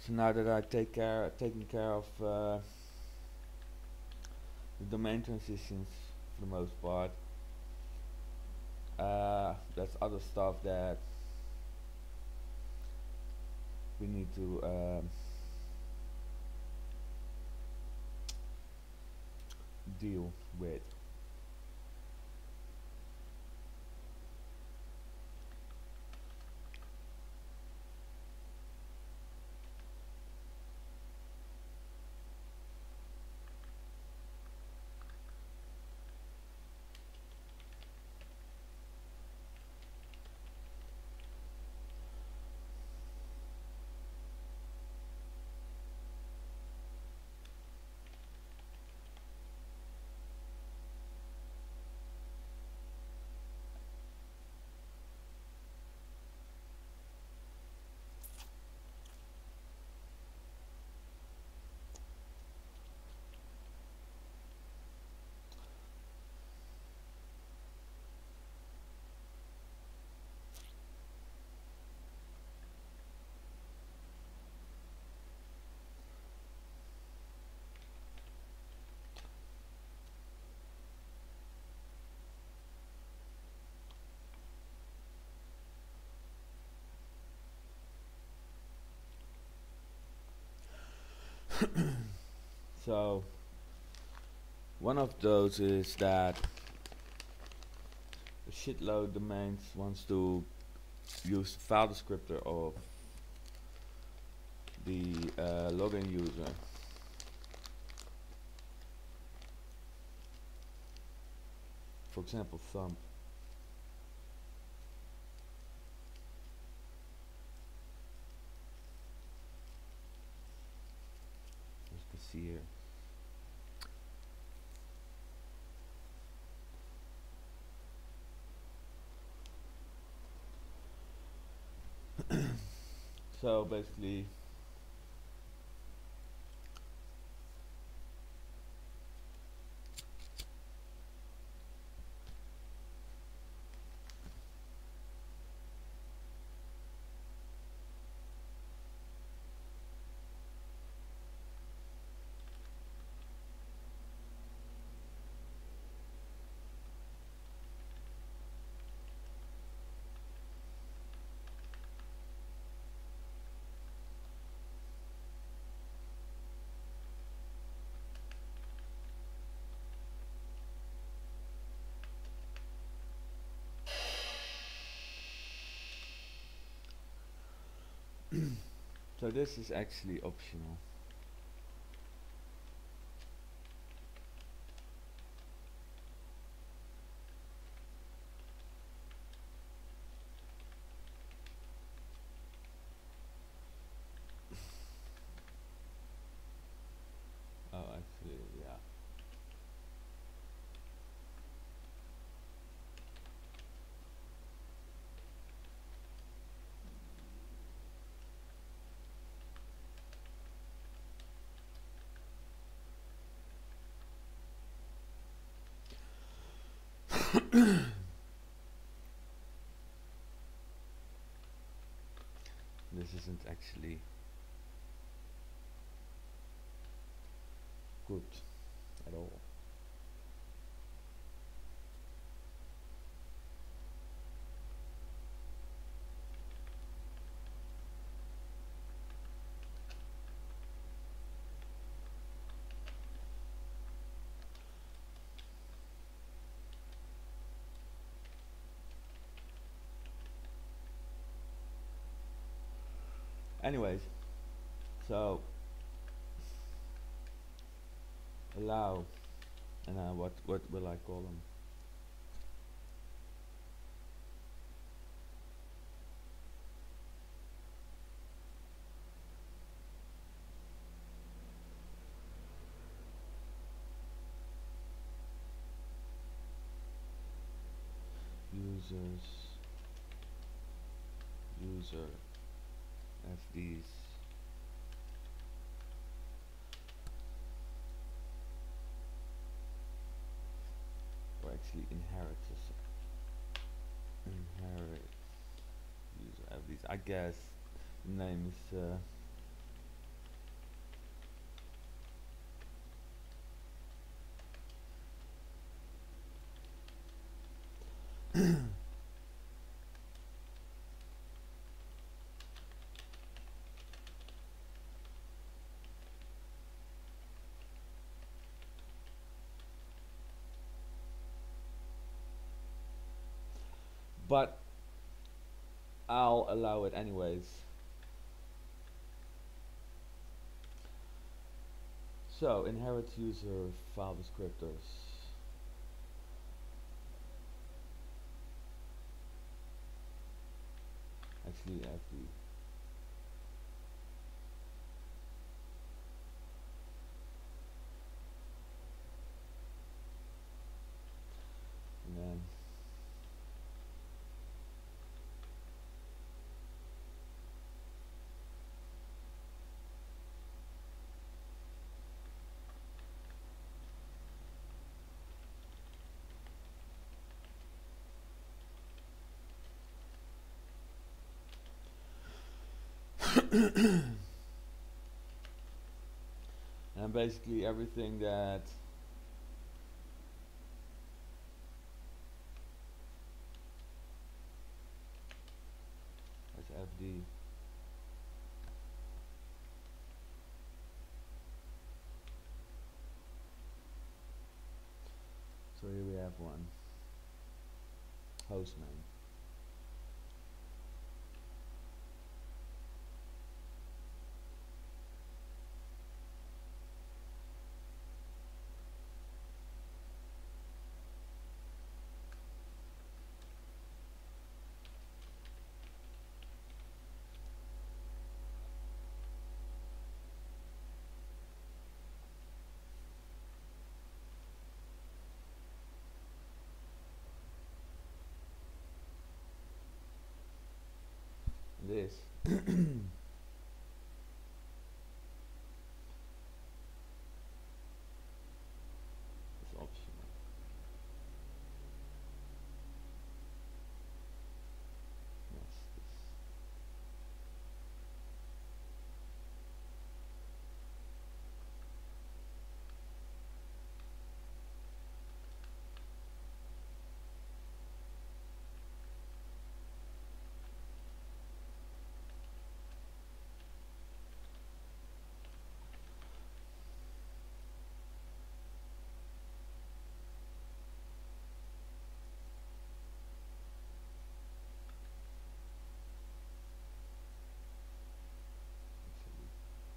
So now that I taken care of the domain transitions for the most part, that's other stuff that we need to deal with. So one of those is that a shitload domains wants to use the file descriptor of the login user. For example, thumb. As you can see here. So basically, so this is actually optional. Oh, actually, yeah. This isn't actually good at all. Anyways, so allow, and what will I call them? Users, user, FDs. Or actually inheritors. Inherit user FDs. I guess the name is But I'll allow it anyways. So inherit user file descriptors. Actually FD. And then and basically everything that is FD. So here we have one hostname. This is optional. Yes, this. Actually,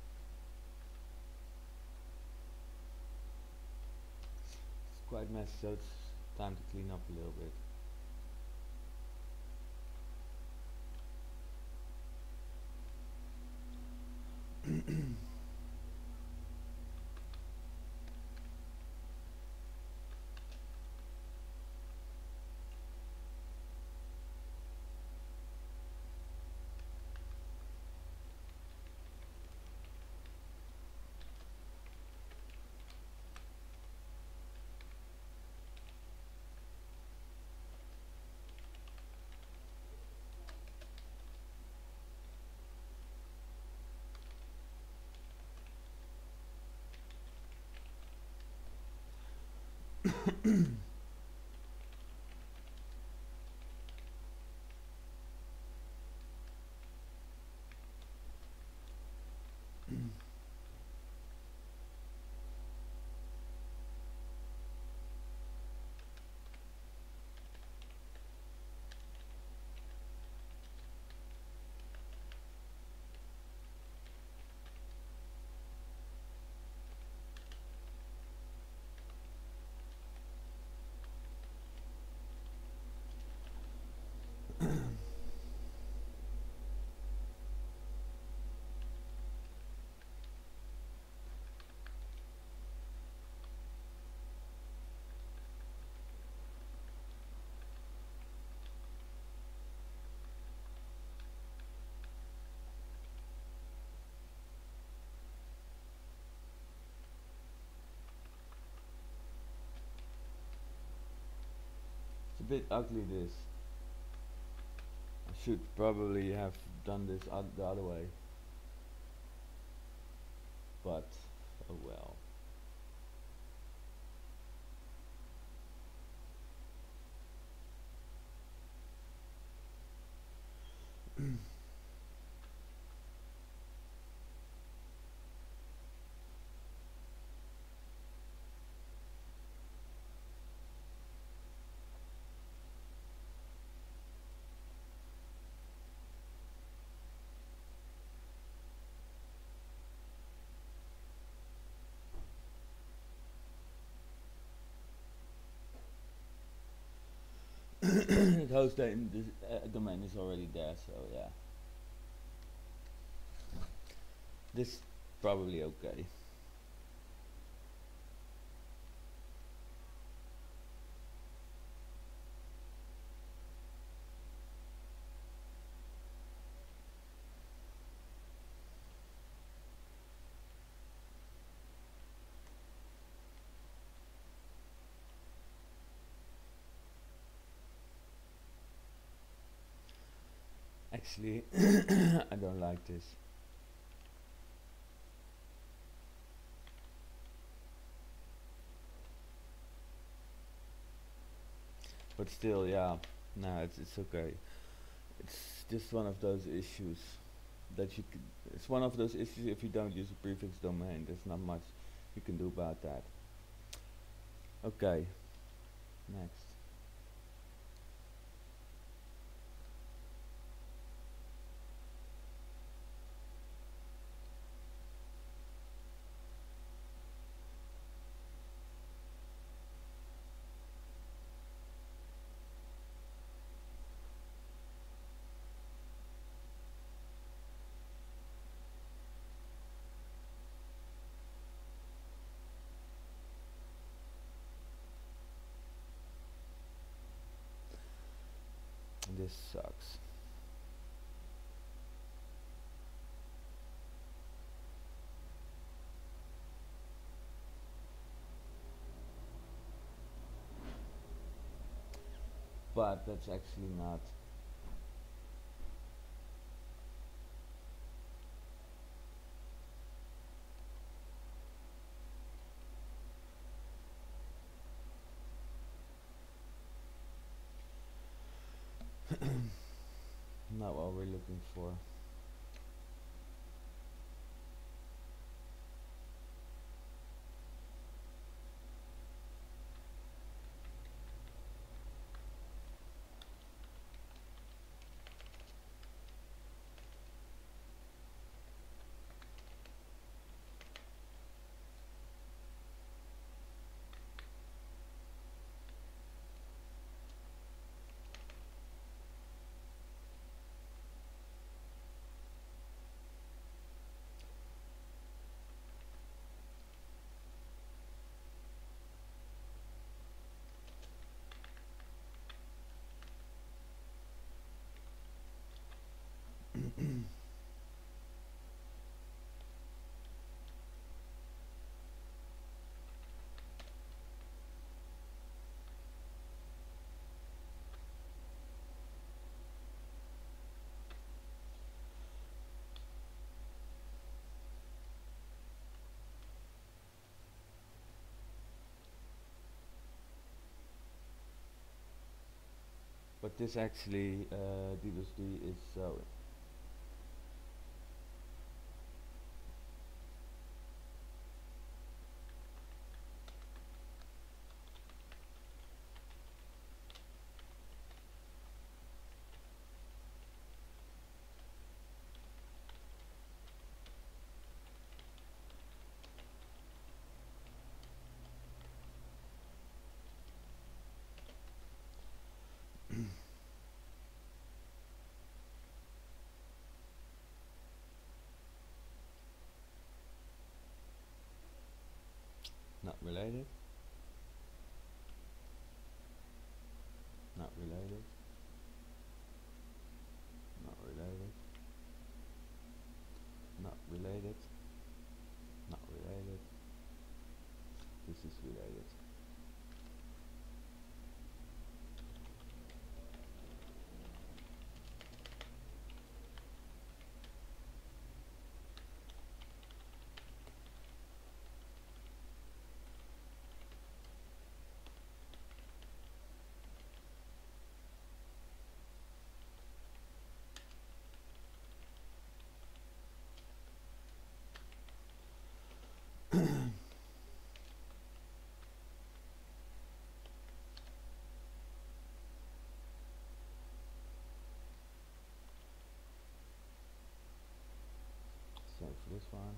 it's quite messy, so it's time to clean up a little bit. It's a bit ugly, this. I should probably have done this the other way. But, oh well. suppose the domain is already there, so yeah. This probably okay. Actually, I don't like this. But still, yeah, no, it's okay. It's just one of those issues that you could. It's one of those issues if you don't use a prefix domain. There's not much you can do about that. Okay, next. This sucks. But that's actually not. Not what we're looking for. But this actually, D is not related. Not related. Not related. Not related. Not related. This is related. So for this one,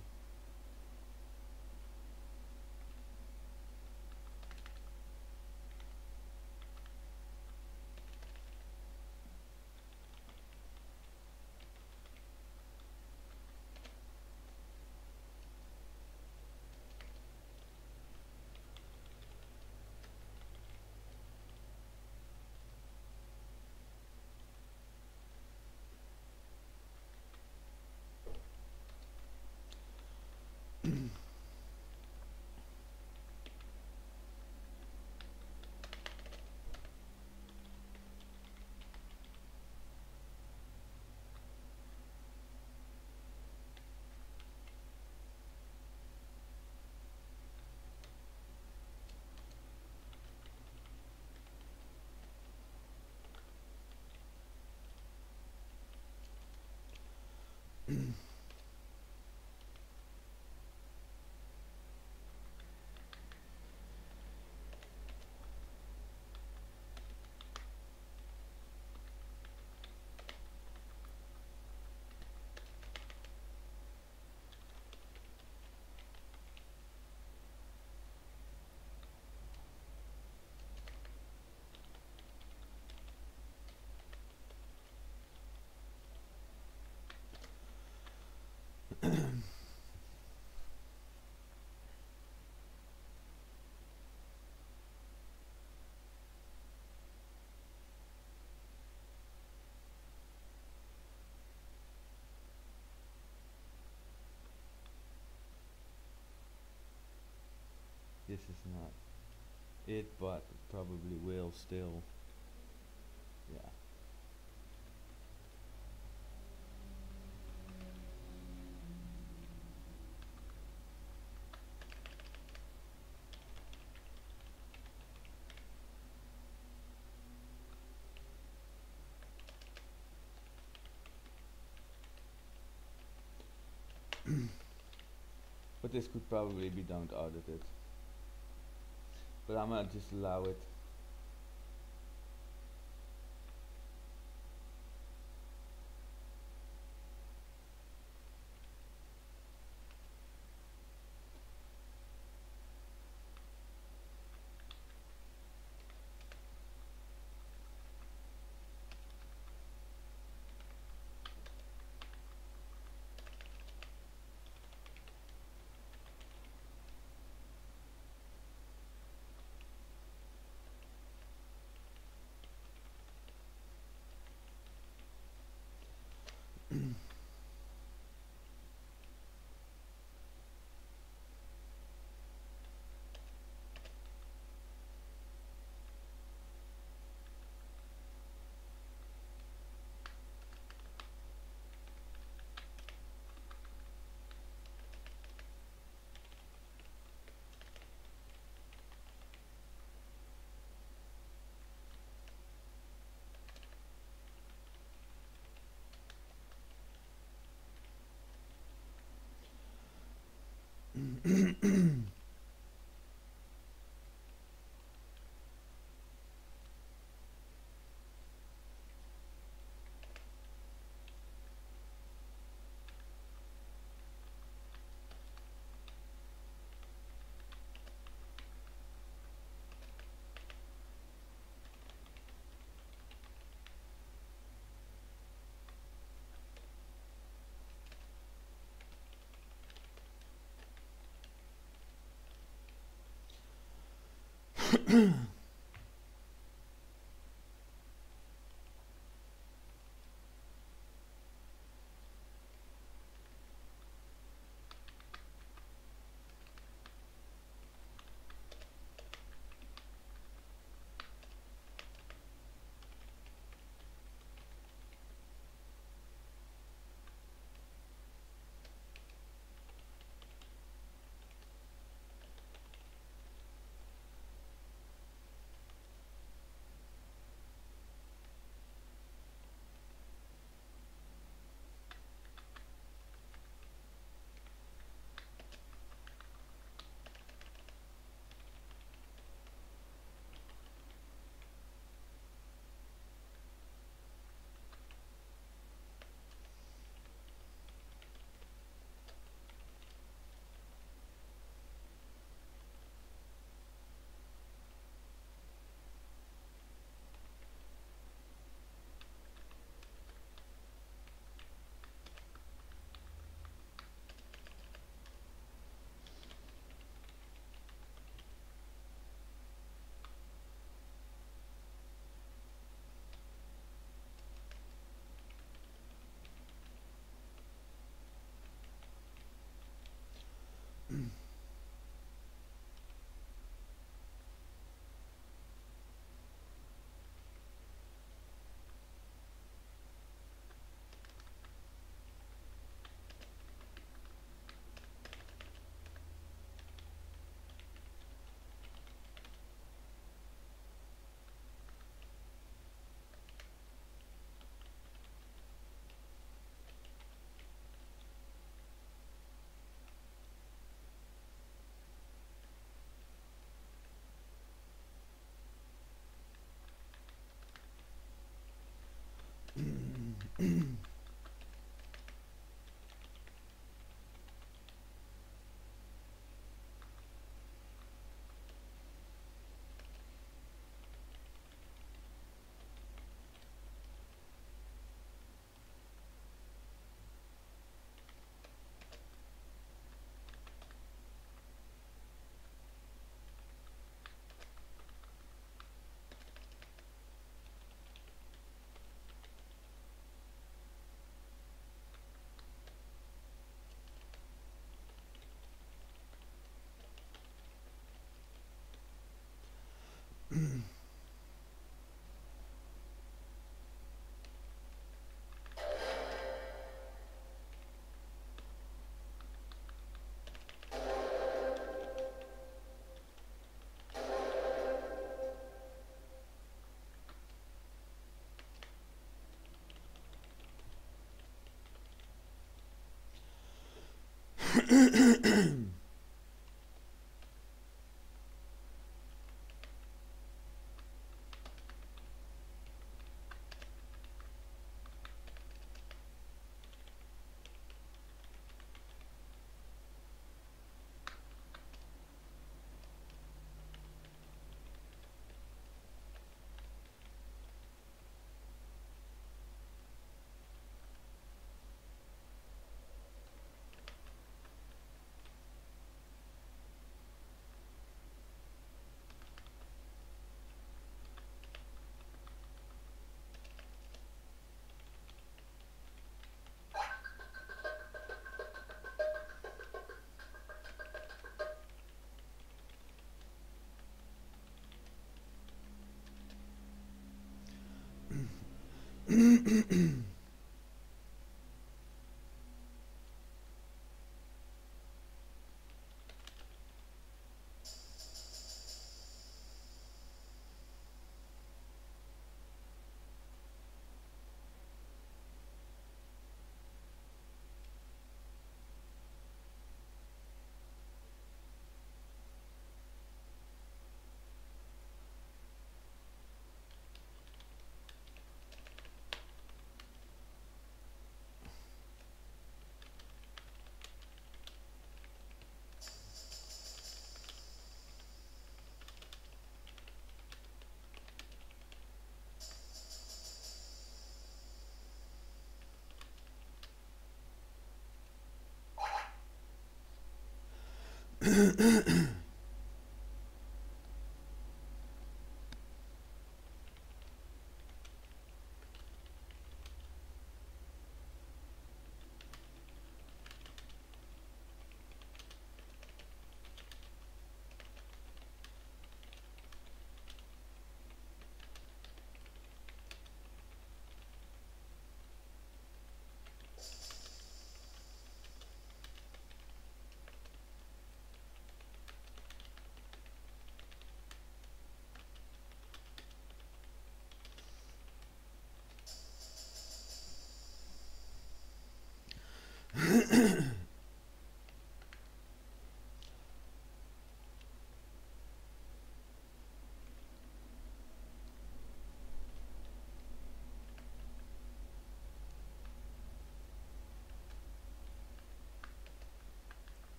is not it, but probably will still. Yeah. But this could probably be don't audited. But I'm gonna just allow it.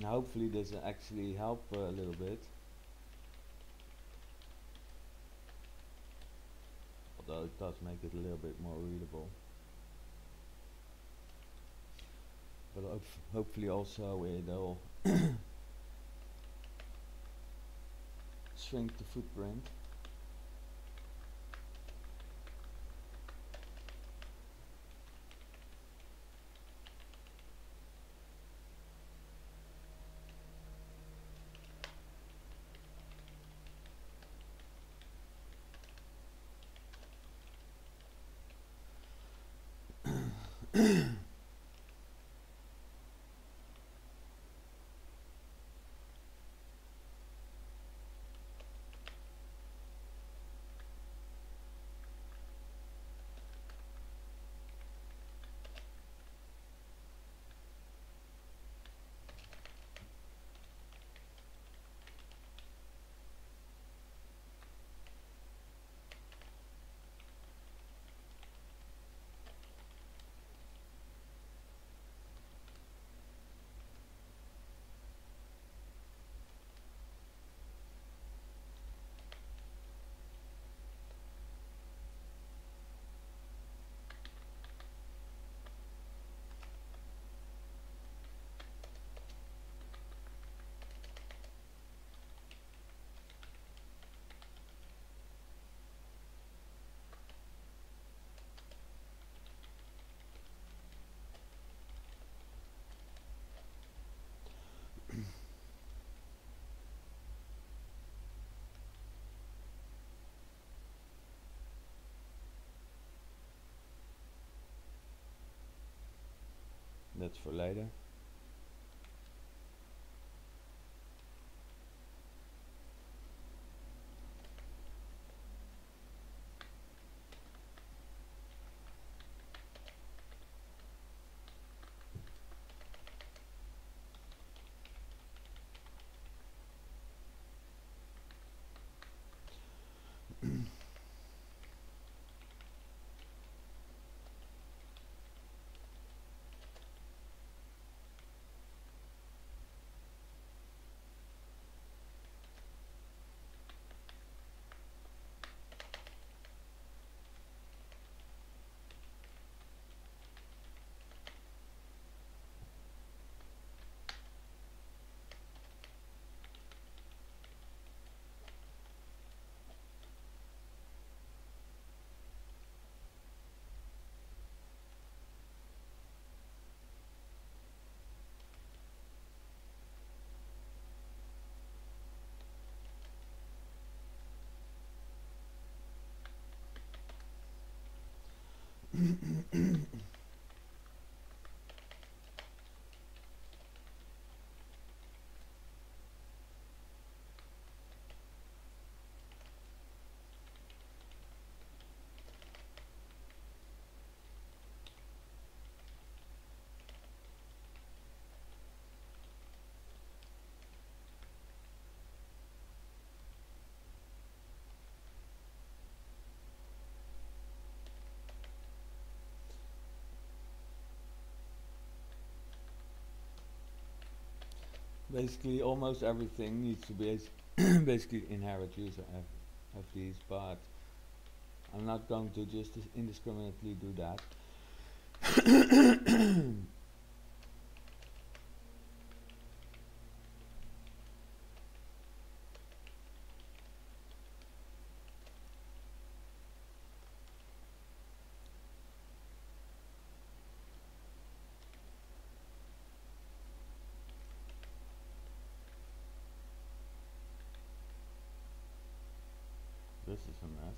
Now hopefully this will actually help a little bit, although it does make it a little bit more readable. But hopefully also it'll shrink the footprint. That's for later. Basically almost everything needs to be basically inherit user FDs, but I'm not going to just indiscriminately do that. This is a mess.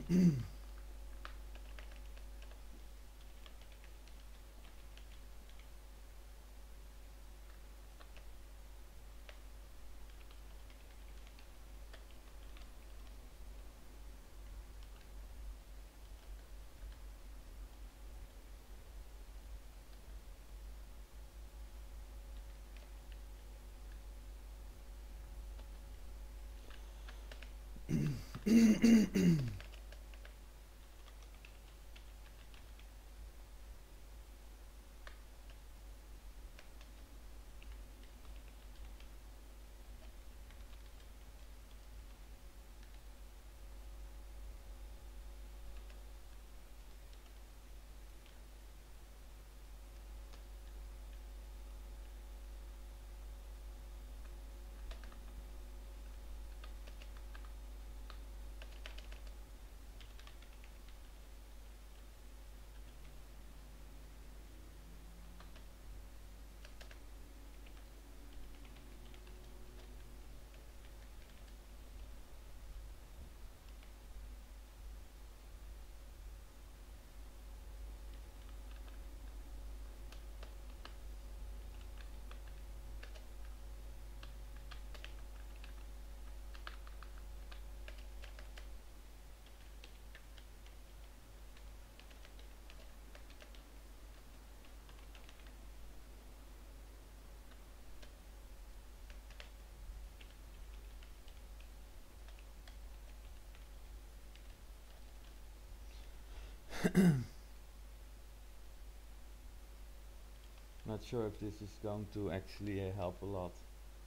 Not sure if this is going to actually help a lot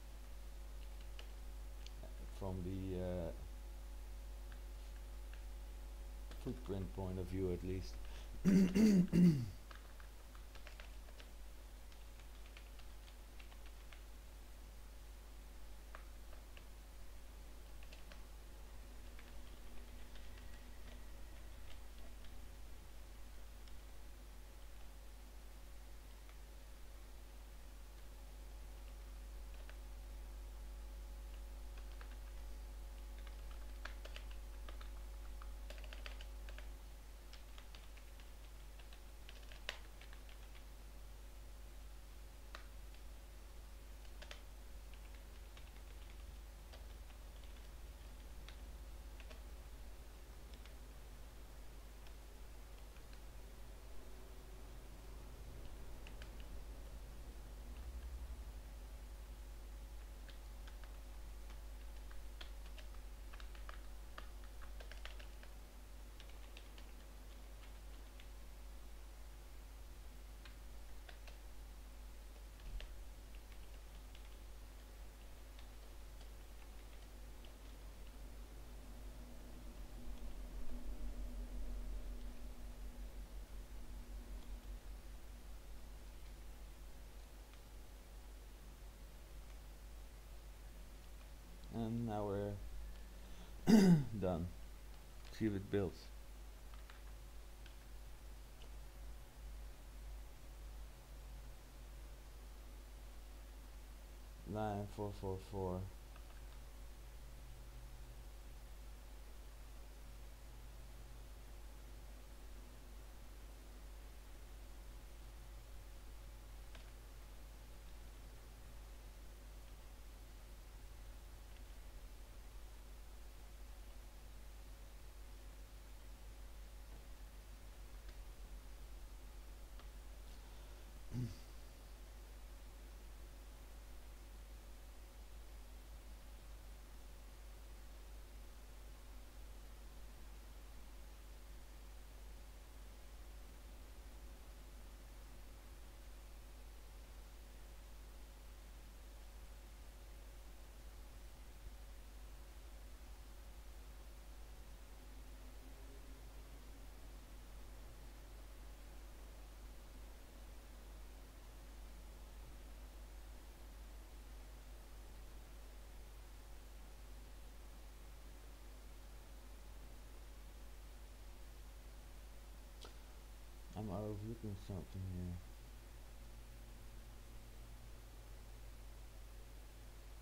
from the footprint point of view at least. And now we're done. See if it builds. Line 444. I'm overlooking something here.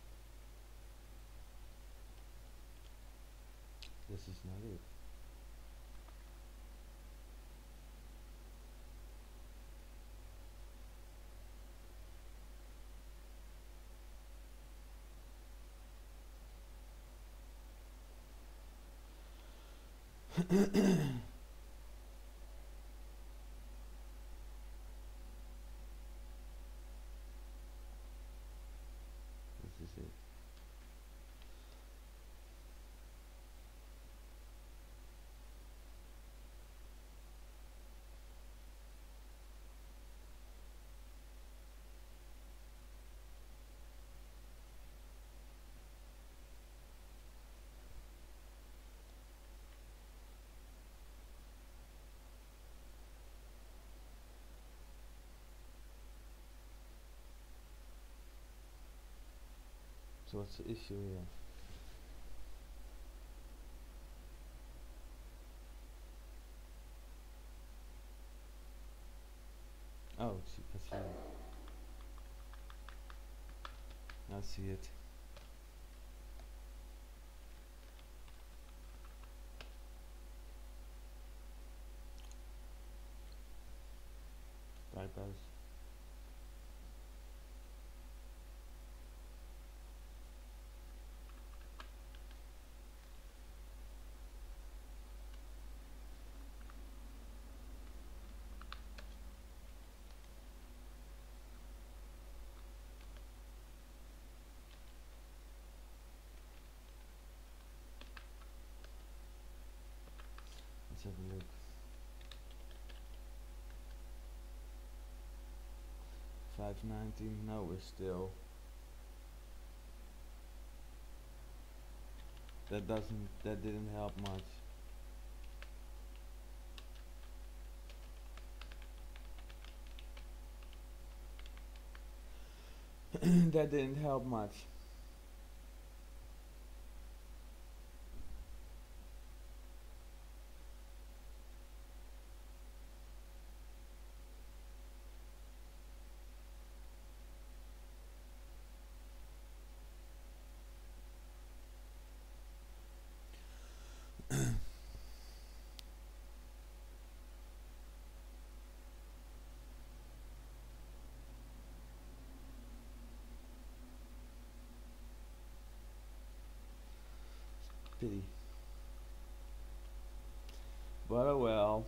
This is not it. This is it. So what's the issue here? Oh, I see it. Typos. Let's have a look. 519. No, we're still. That didn't help much. That didn't help much. Pity. But oh well.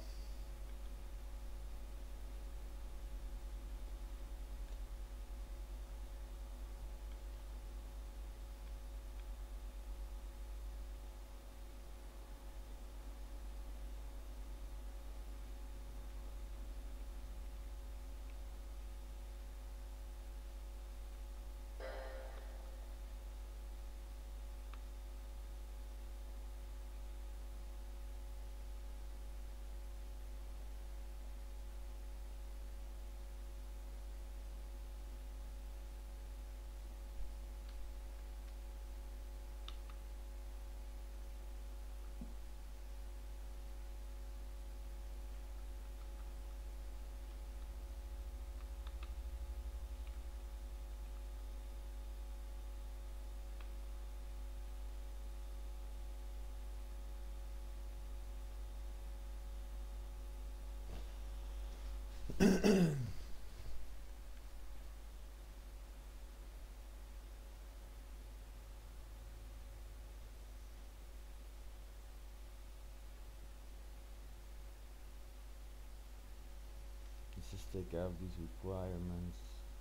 Let's just take out these requirements.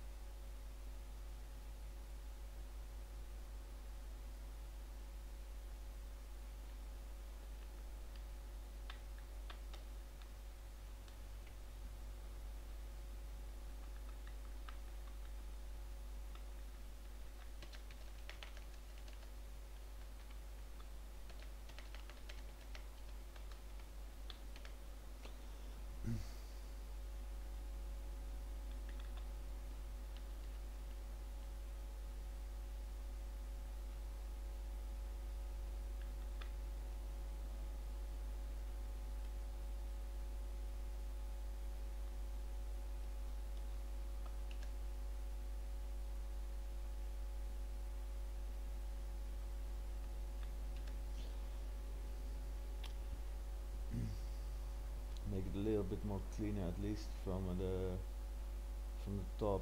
Make it a little bit more cleaner, at least from the top.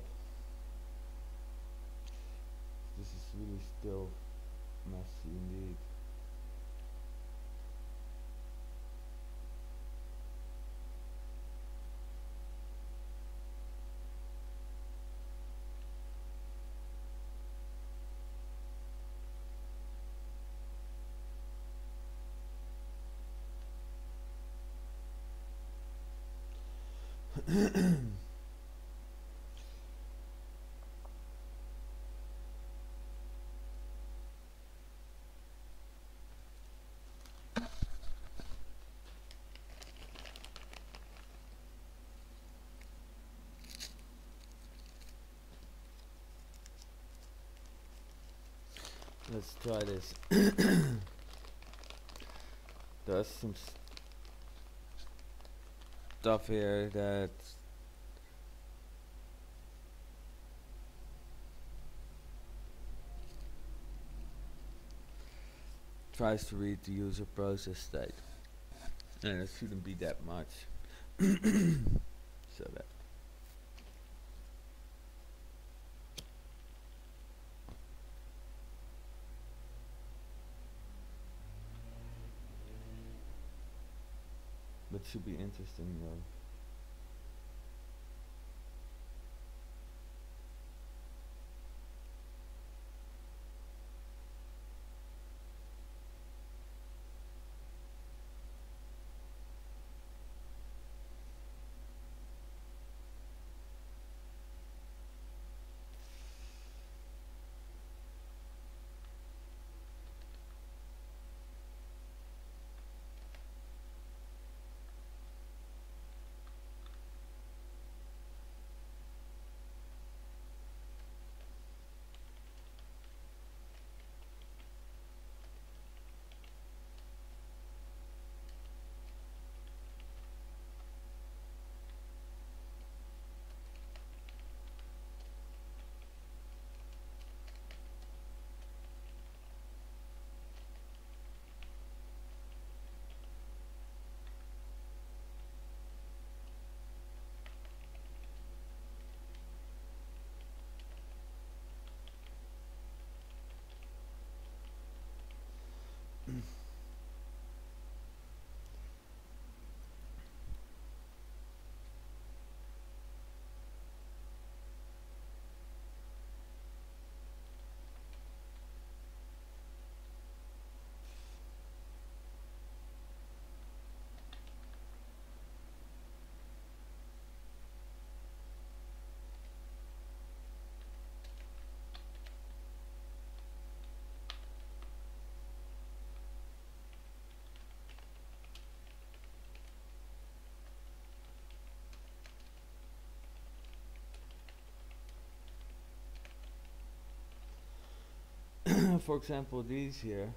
This is really still messy indeed. Let's try this. There's some stuff here that tries to read the user process state, and it shouldn't be that much. So that but should be interesting though. For example, these here.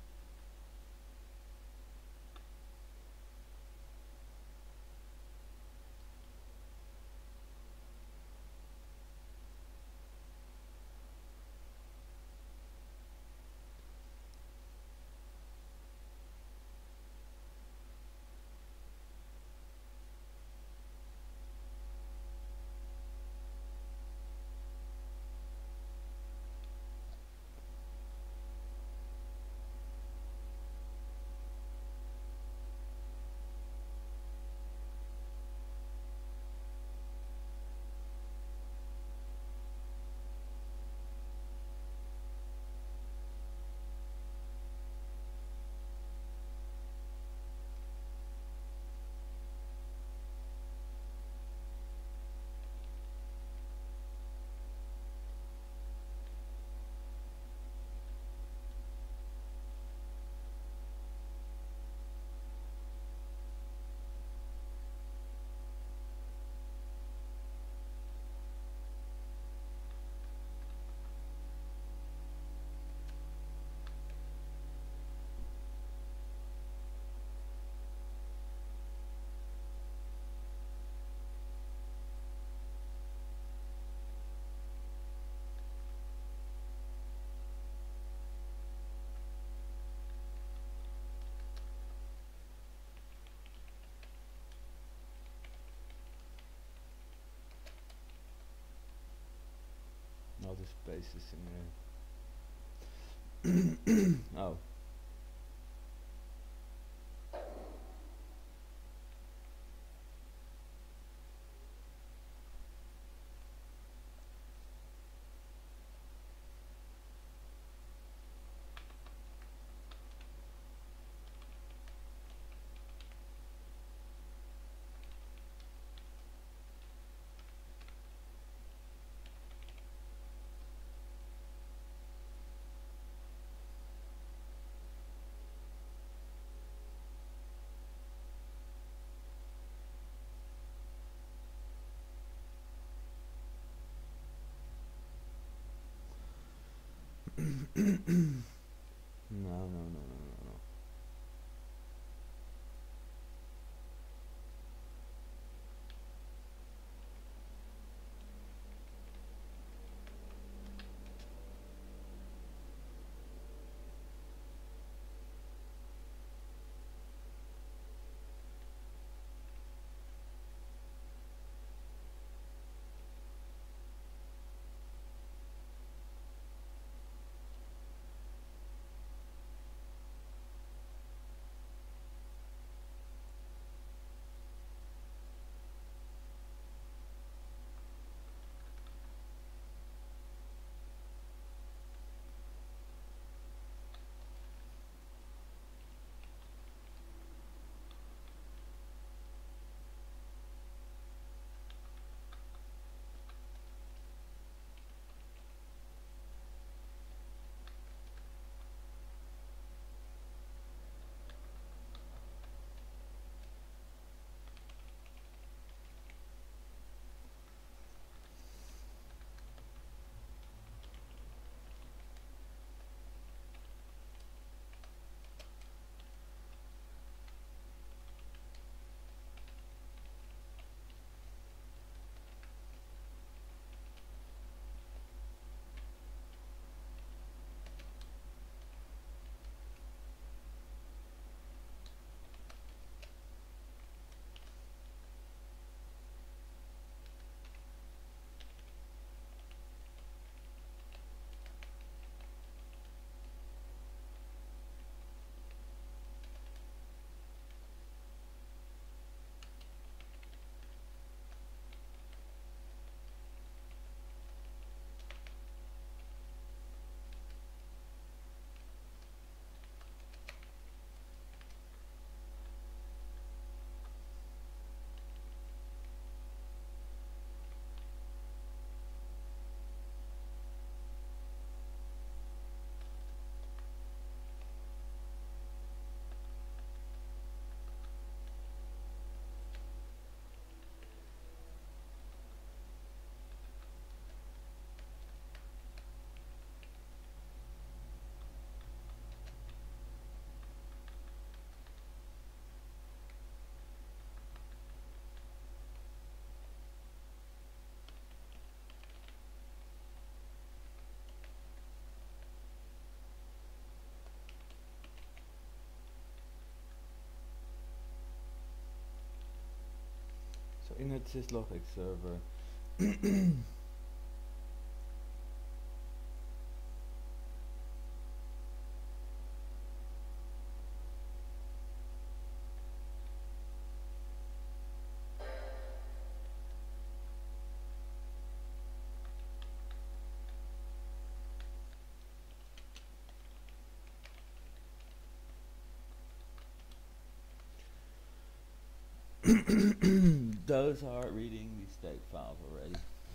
I'll just paste this in there. Oh. No, no, no, no, no, no. So in het syslog X server, those are reading the state files already.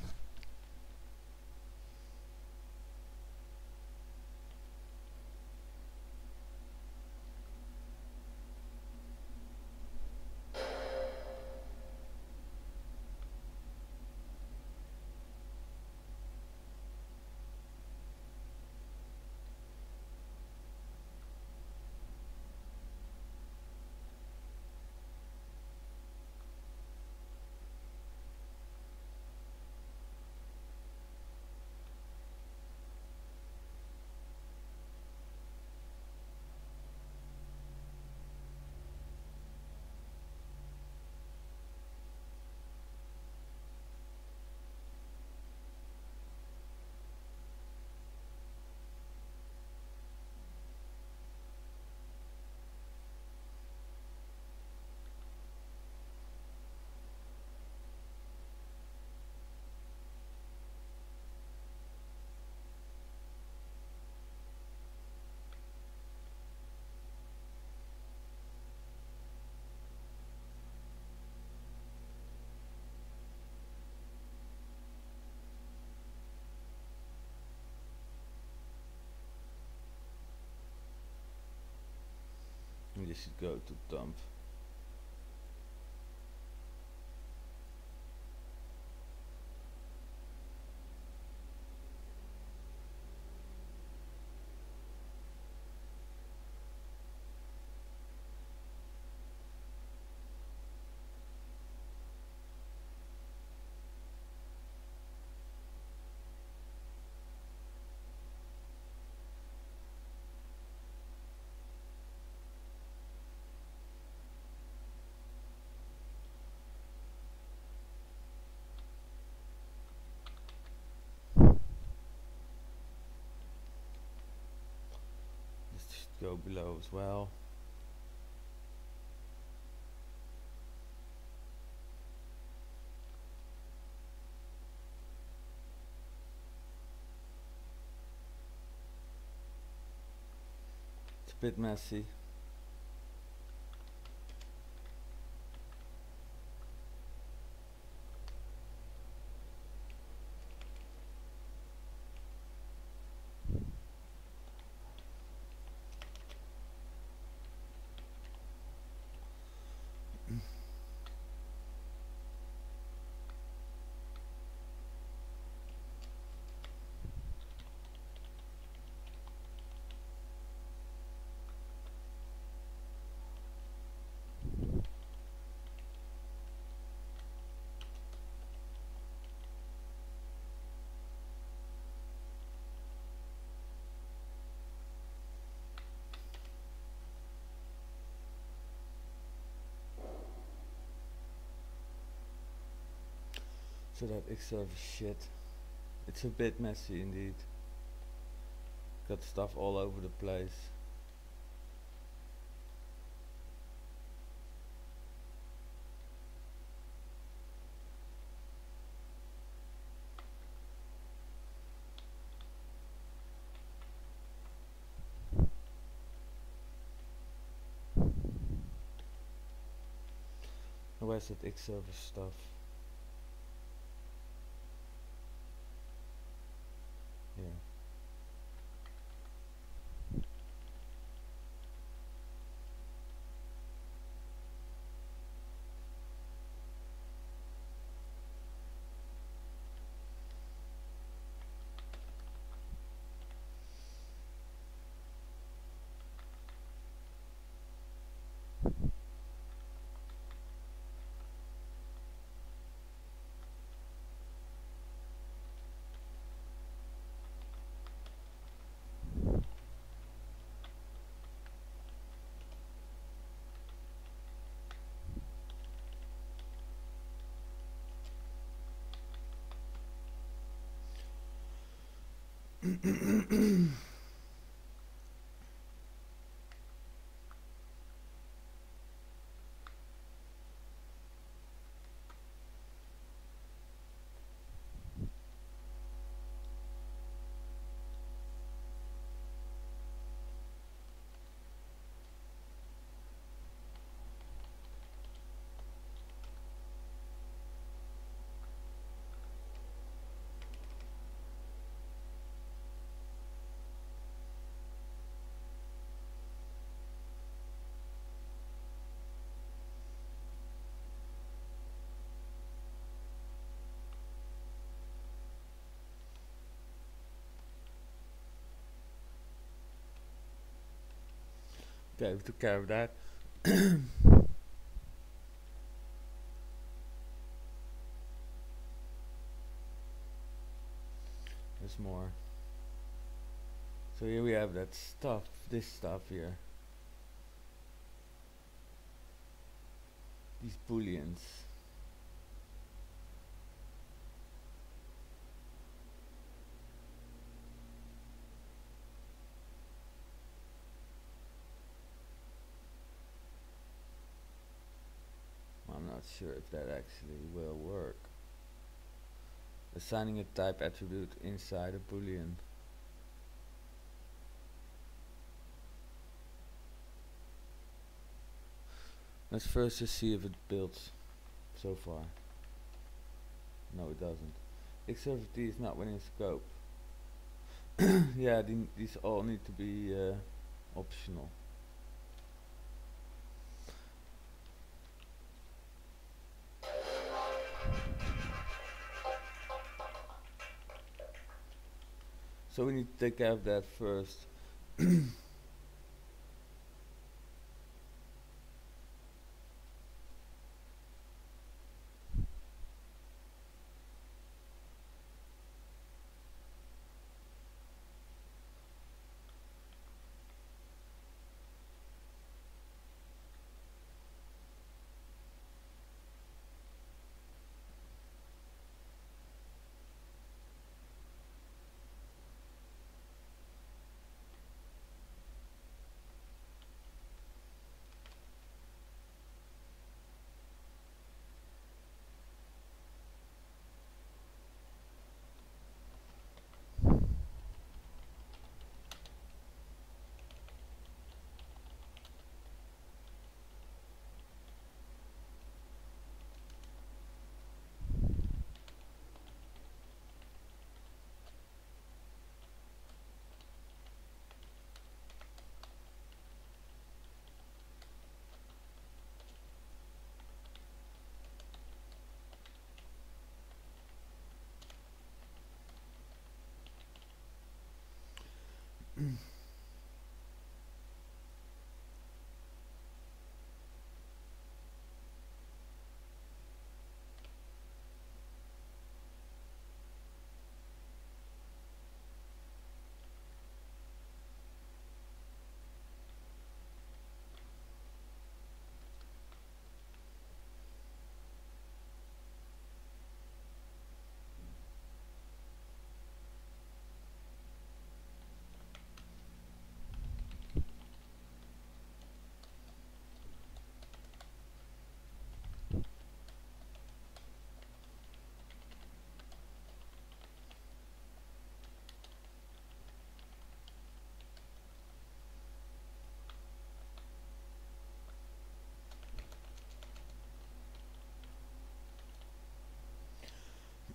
We just go to dump. go below as well. It's a bit messy. So that X-Server shit, it's a bit messy indeed. Got stuff all over the place. Where's that X-Server stuff? Yeah. Okay, we took care of that. There's more. So here we have that stuff, this stuff here. These booleans. I'm not sure if that actually will work. Assigning a type attribute inside a boolean. Let's first just see if it builds so far. No, it doesn't. X-Server-T is not within scope. Yeah, these all need to be optional. So we need to take care of that first.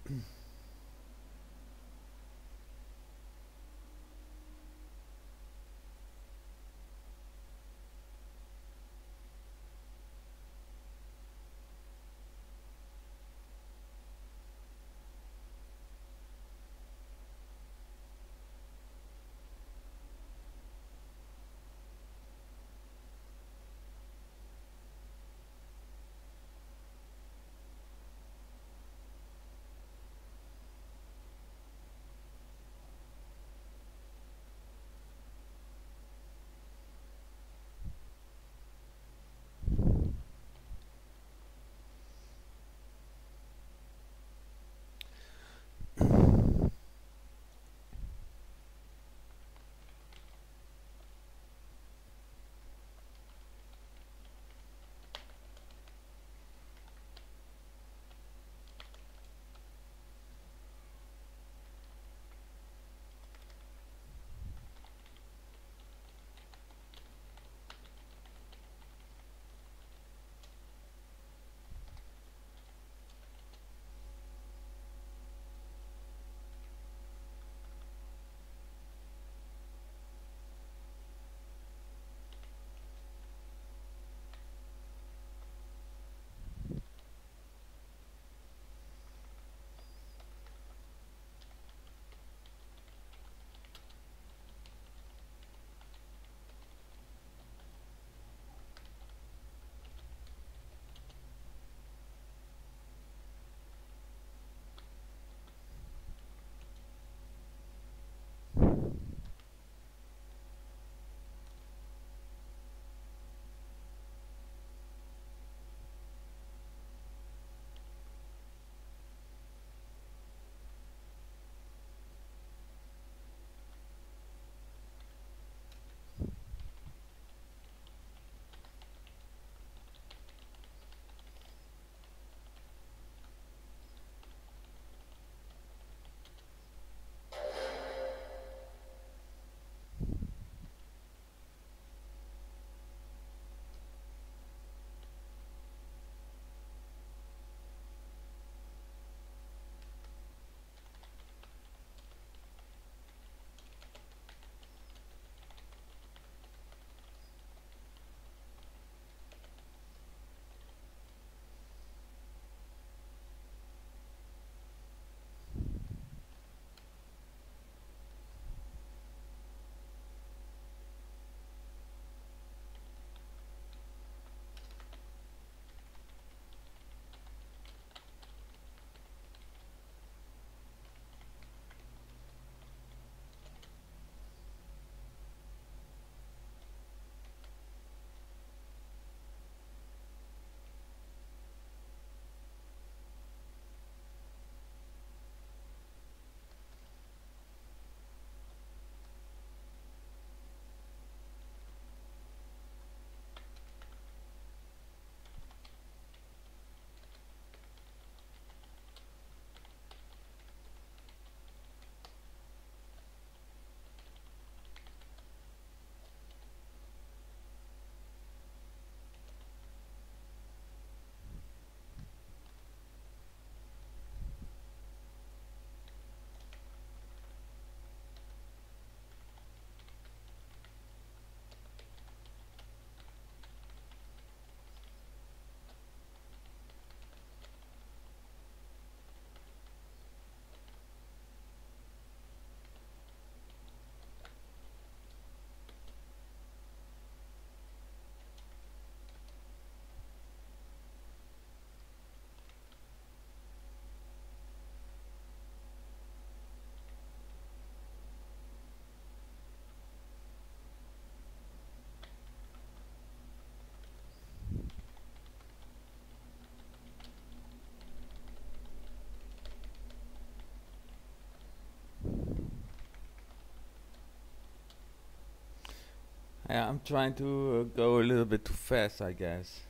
Yeah, I'm trying to go a little bit too fast, I guess.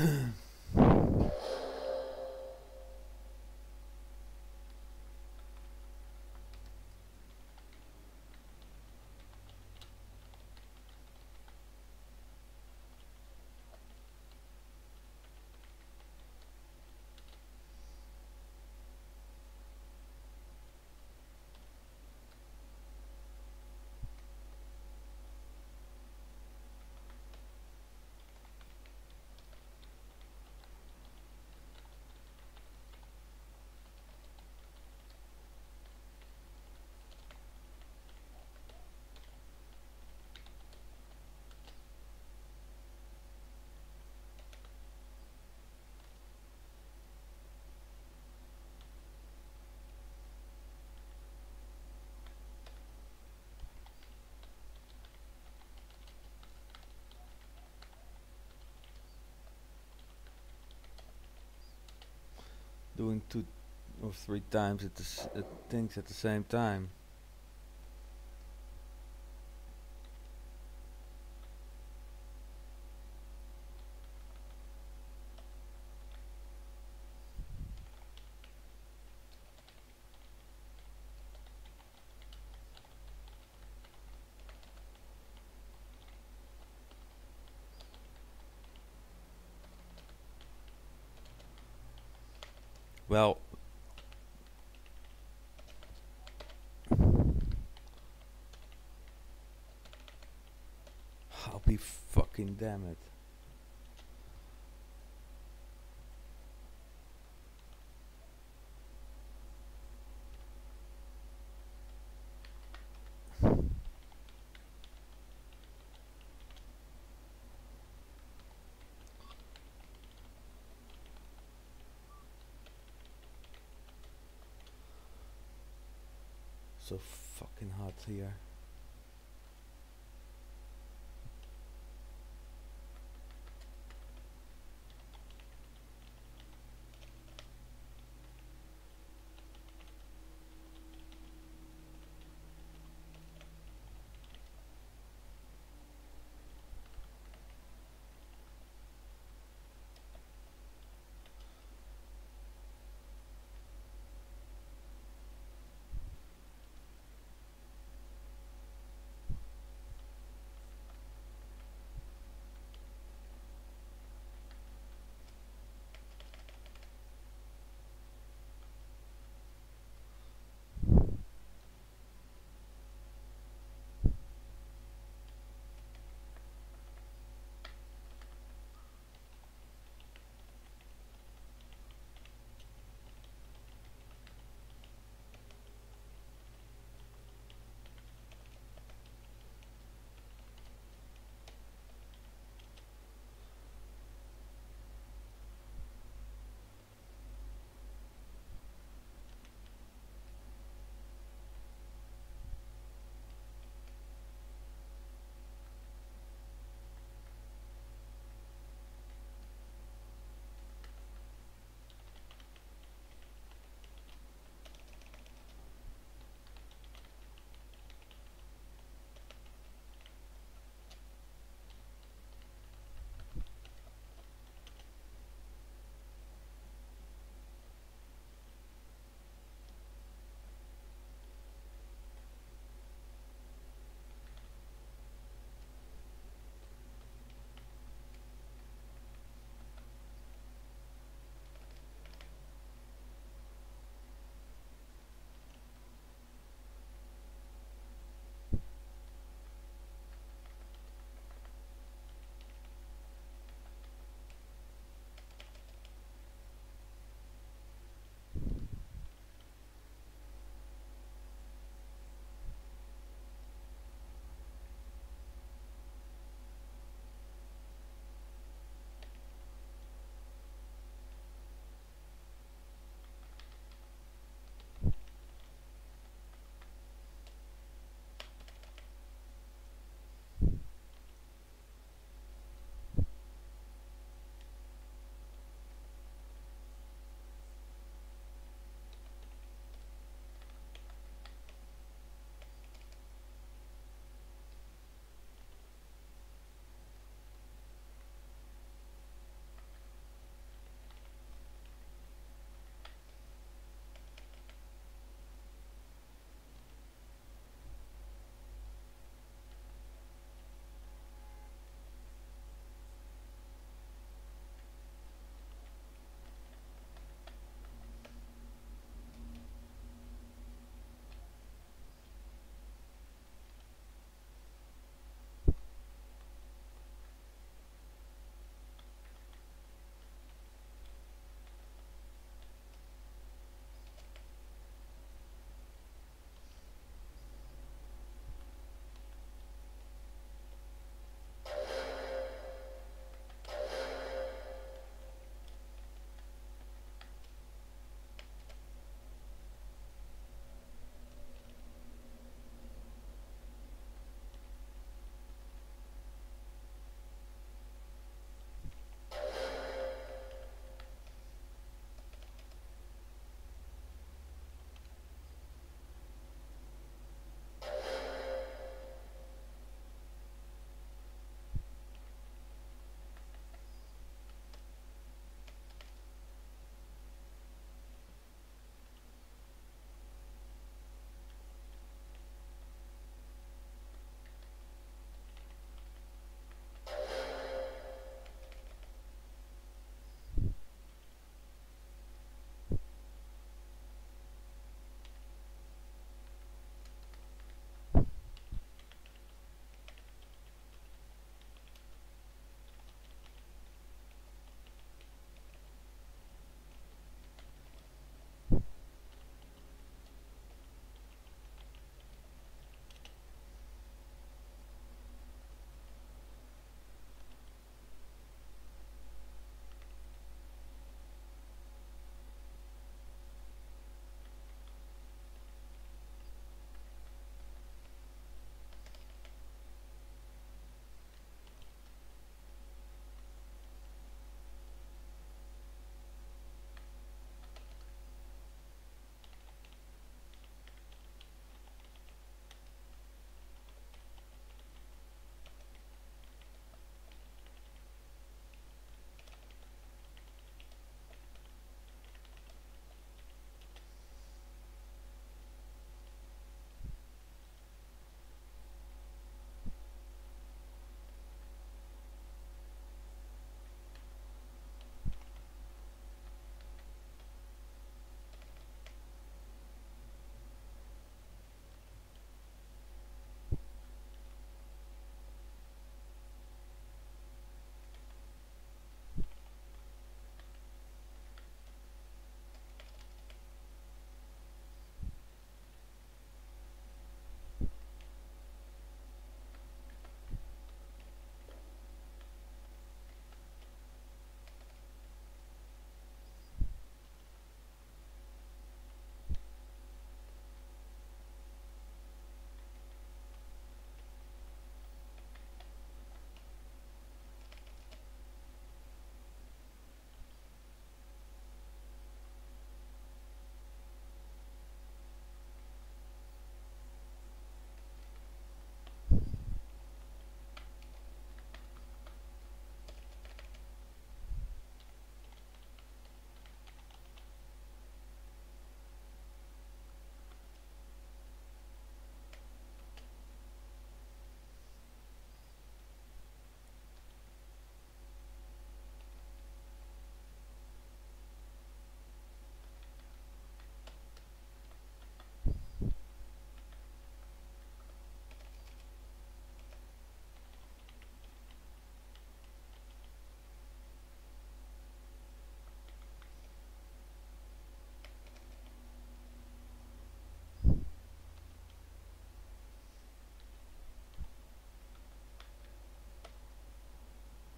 Doing 2 or 3 times things at the same time. Well, I'll be fucking damn it. So fucking hot here.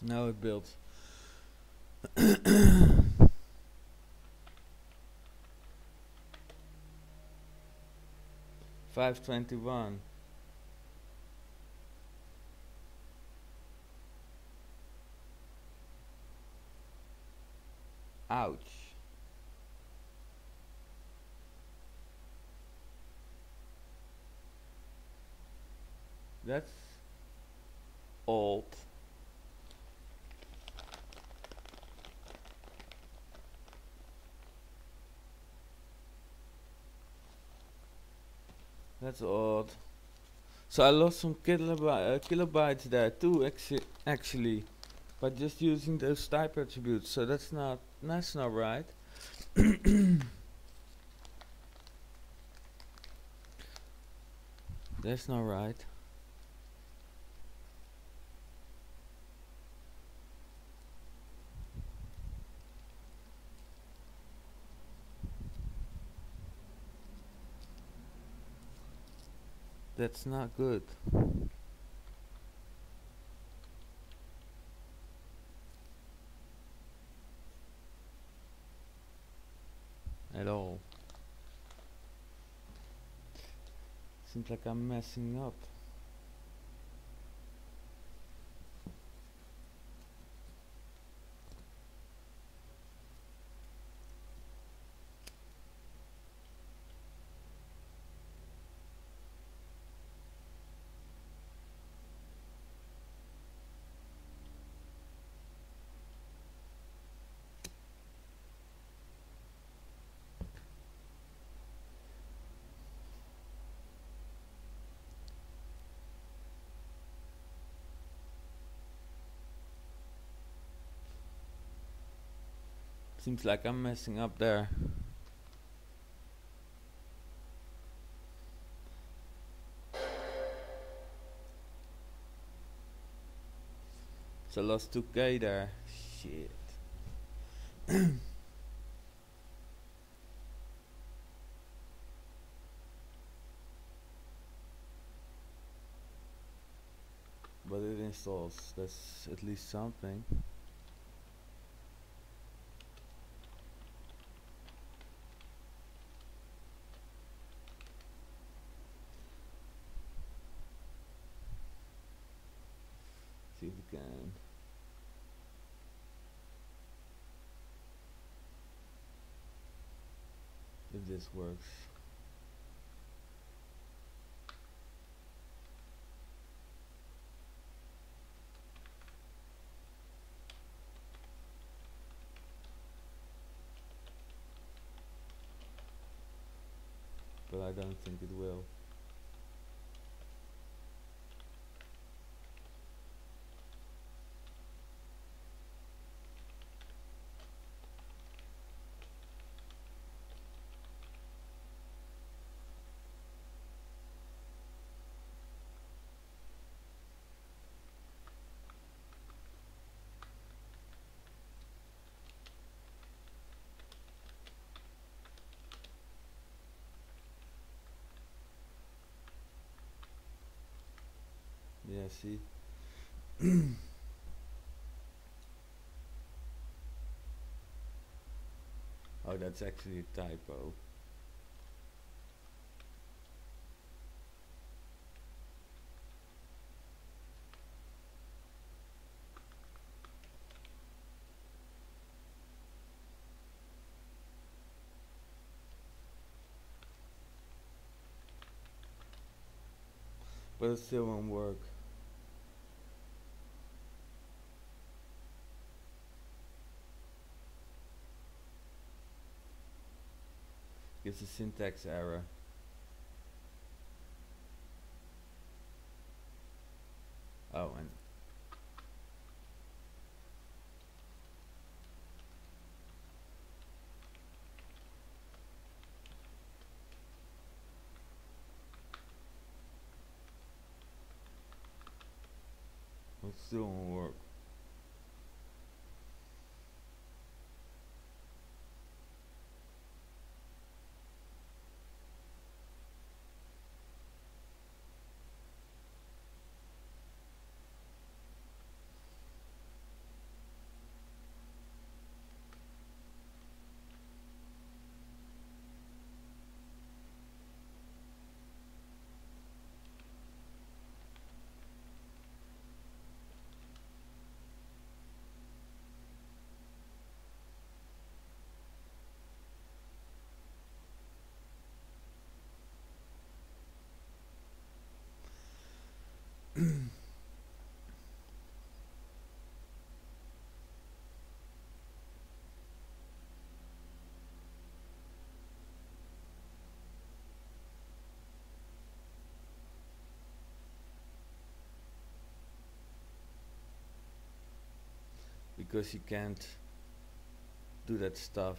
Now it builds. 521. Ouch. That's old. That's odd. So I lost some kilobytes there too, actually, by just using those type attributes. So that's not right. That's not right. That's not good. At all. Seems like I'm messing up. Seems like I'm messing up there. So I lost 2k there. Shit. But it installs. That's at least something. See if we can. If this works. But I don't think it will. Yeah, see? Oh, that's actually a typo. But it still won't work. It's a syntax error. Oh, and it still won't work. because you can't do that stuff.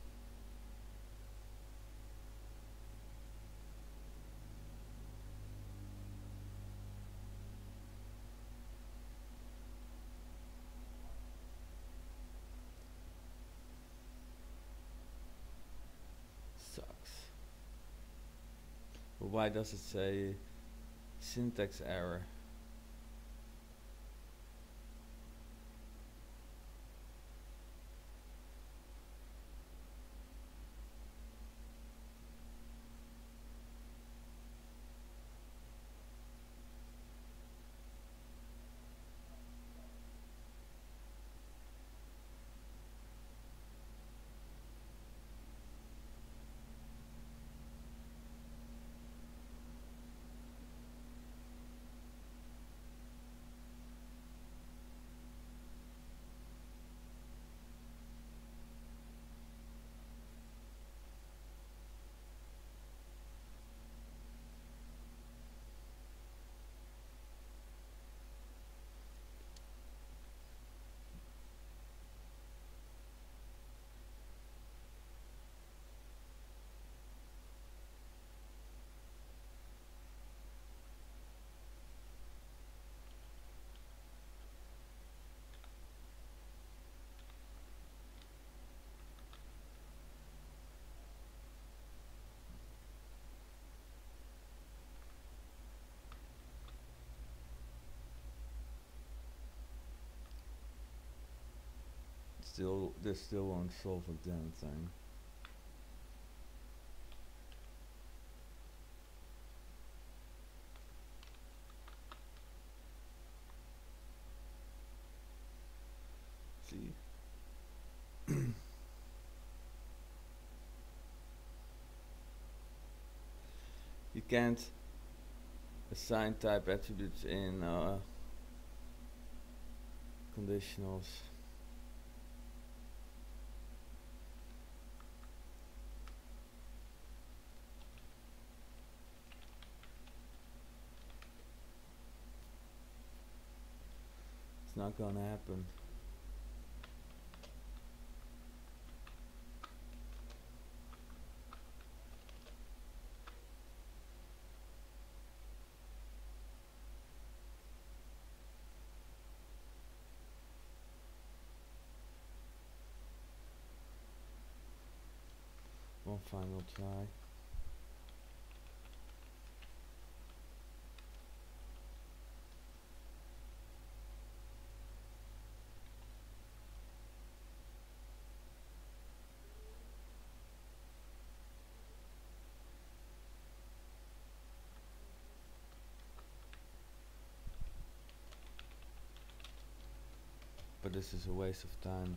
Sucks. But why does it say syntax error? This still won't solve a damn thing. See? You can't assign type attributes in conditionals. It's not gonna happen. One final try. But this is a waste of time.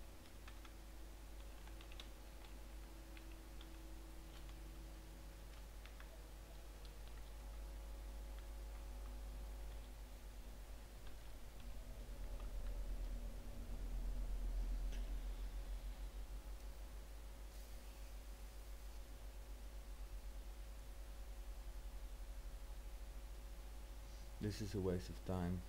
This is a waste of time.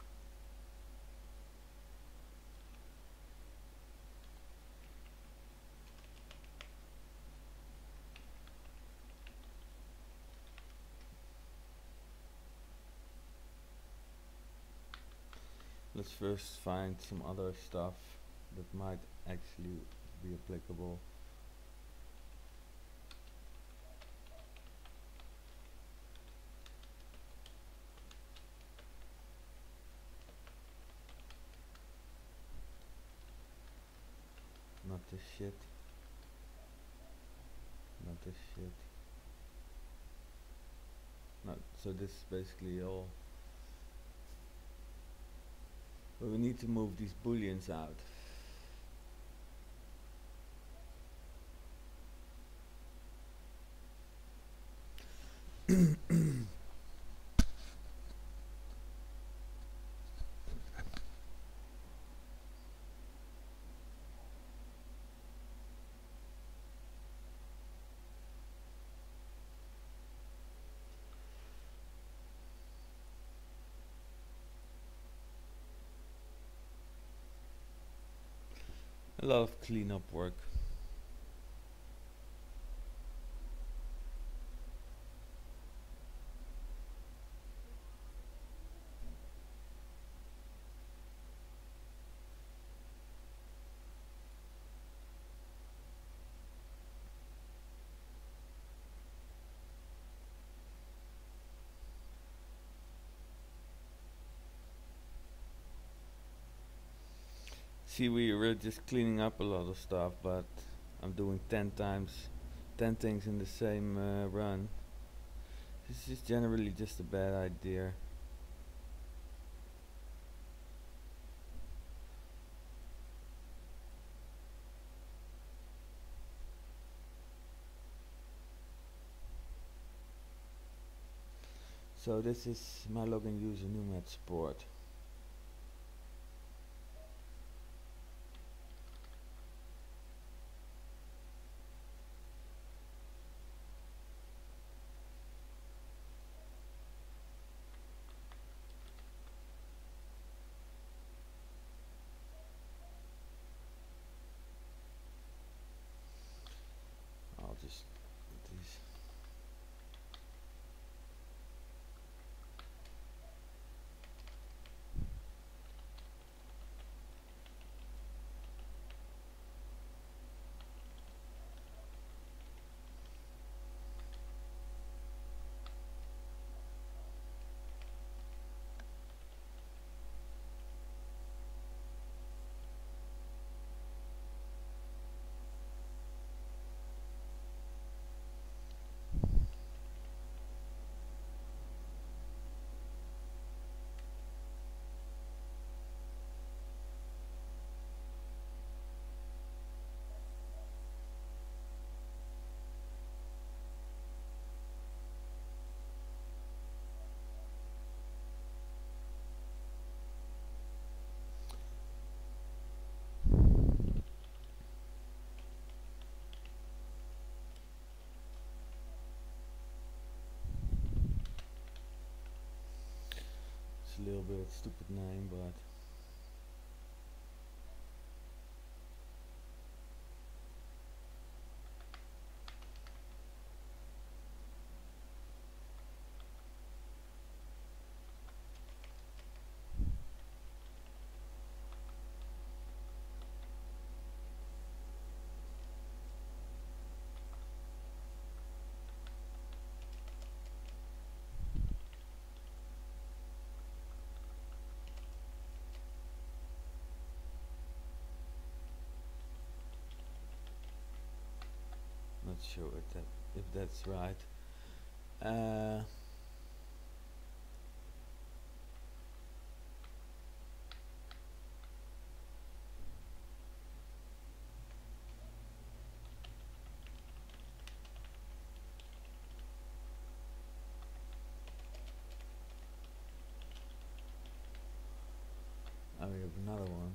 Let's first find some other stuff that might actually be applicable. Not this shit. Not this shit. Not so this is basically all. But we need to move these booleans out. A lot of cleanup work. See, we were just cleaning up a lot of stuff, but I'm doing 10 times 10 things in the same run. This is generally just a bad idea. So this is my login user numet support. I'll just put these. It's a little bit stupid name, but not sure if that's right. We have another one.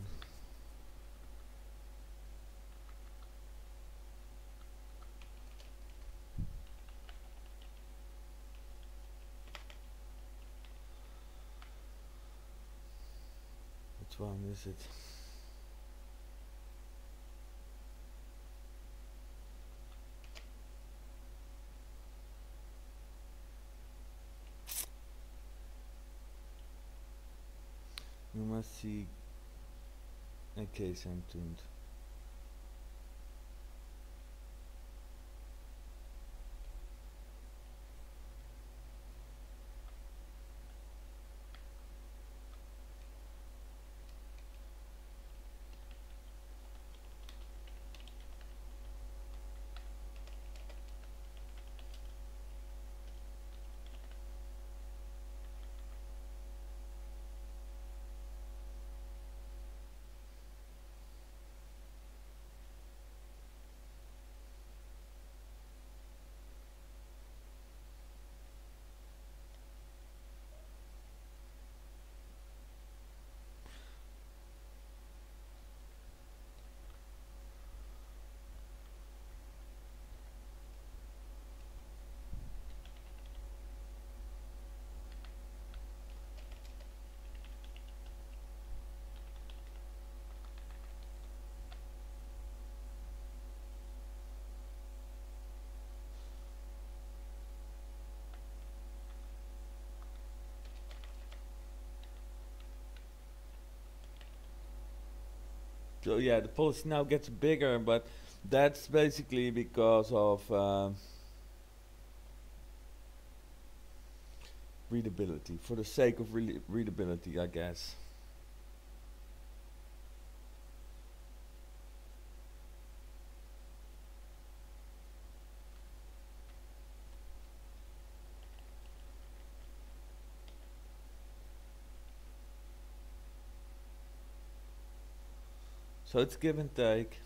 Which one is it? You must see a case I'm tuned. So yeah, the policy now gets bigger, but that's basically because of readability, for the sake of readability, I guess. So it's give and take.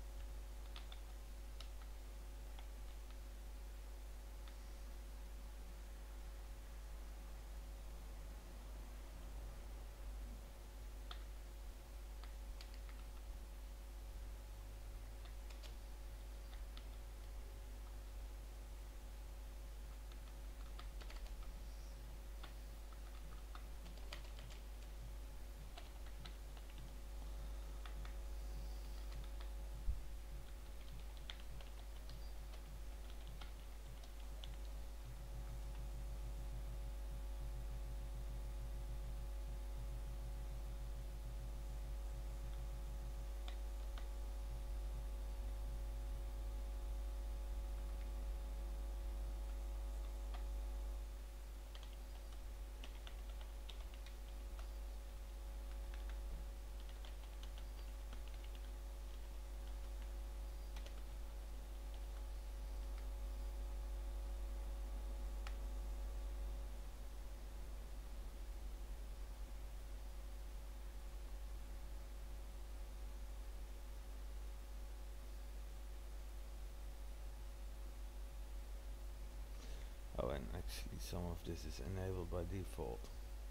Oh, and actually some of this is enabled by default.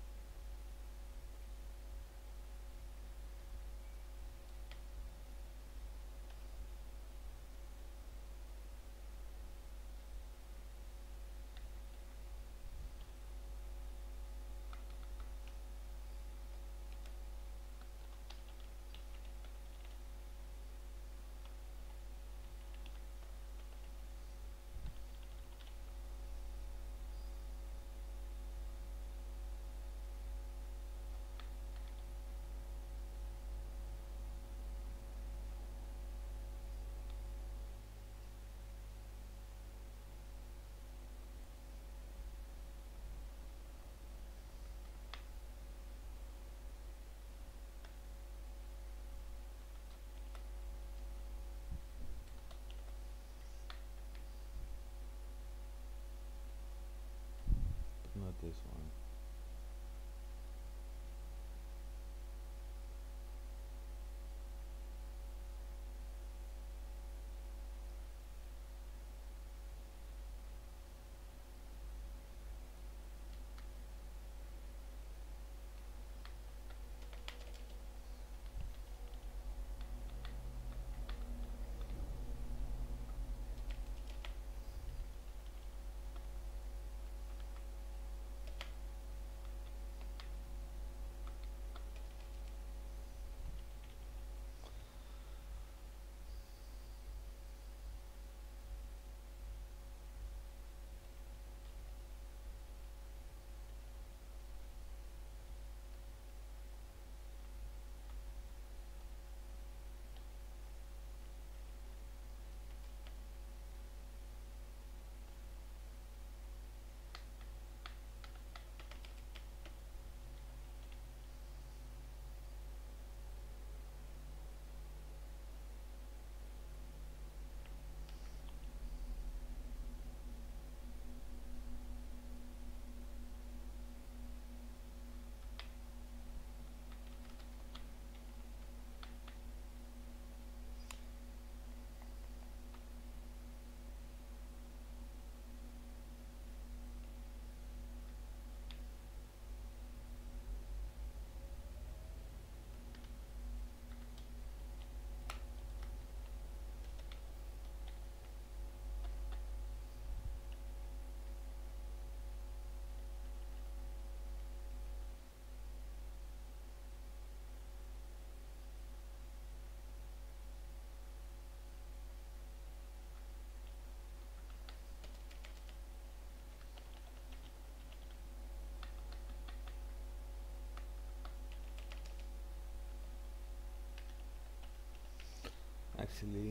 But not this one. actually.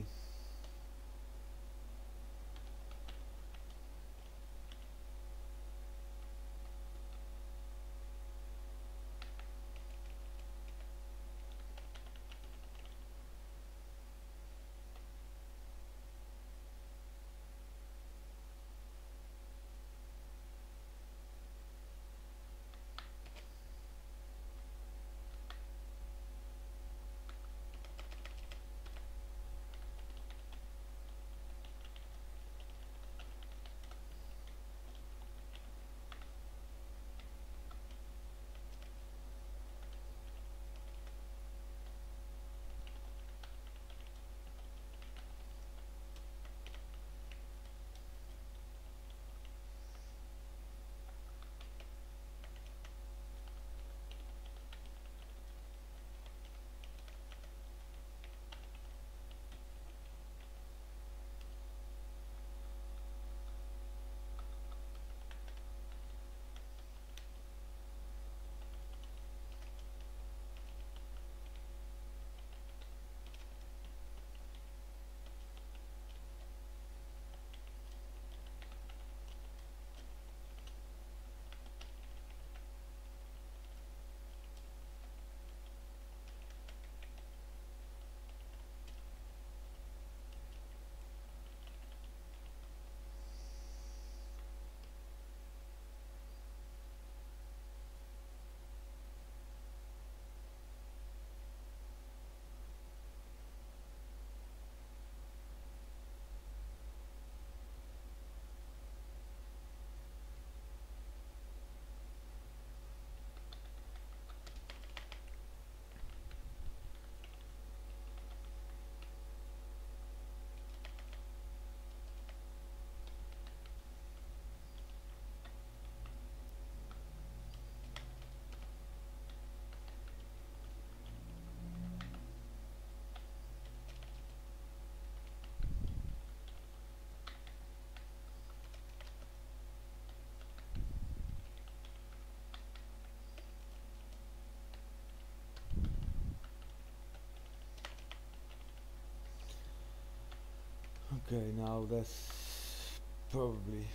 Okay, now that's probably.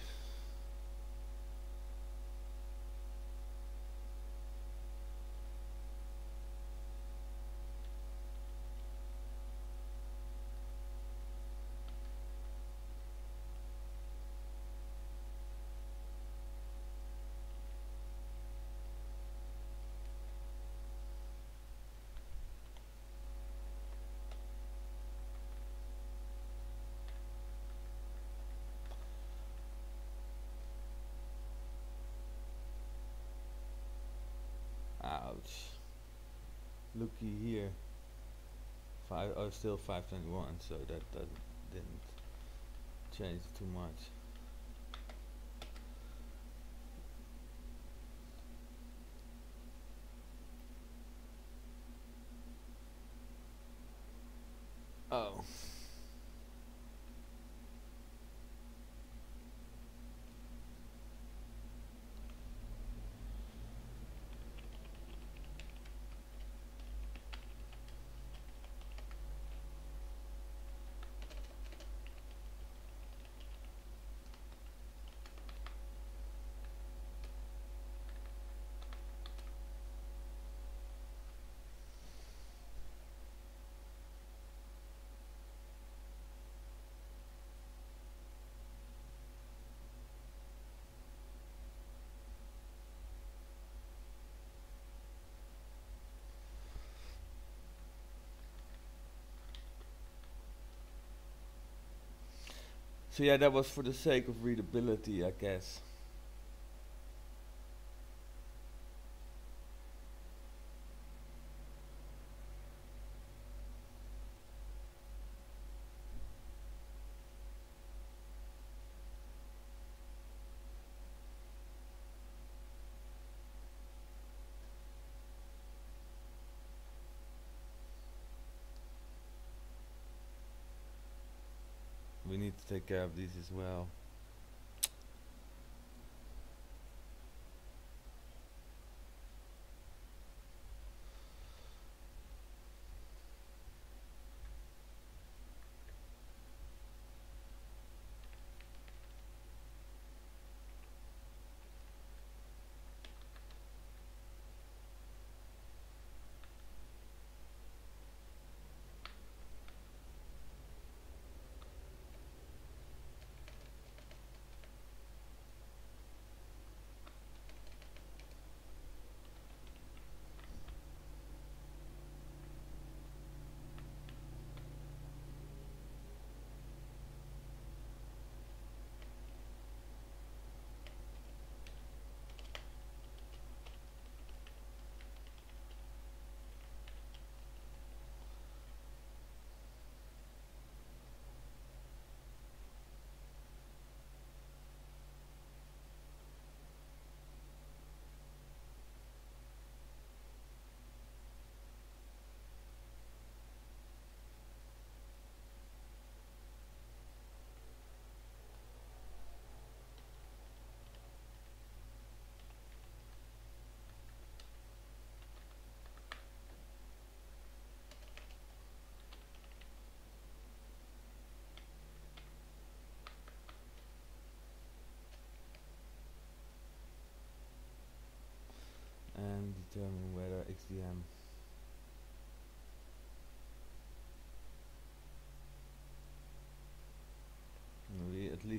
Ouch. Looky here. Five. Oh, still 521. So that didn't change too much. Oh. So yeah, that was for the sake of readability, I guess. We need to take care of these as well.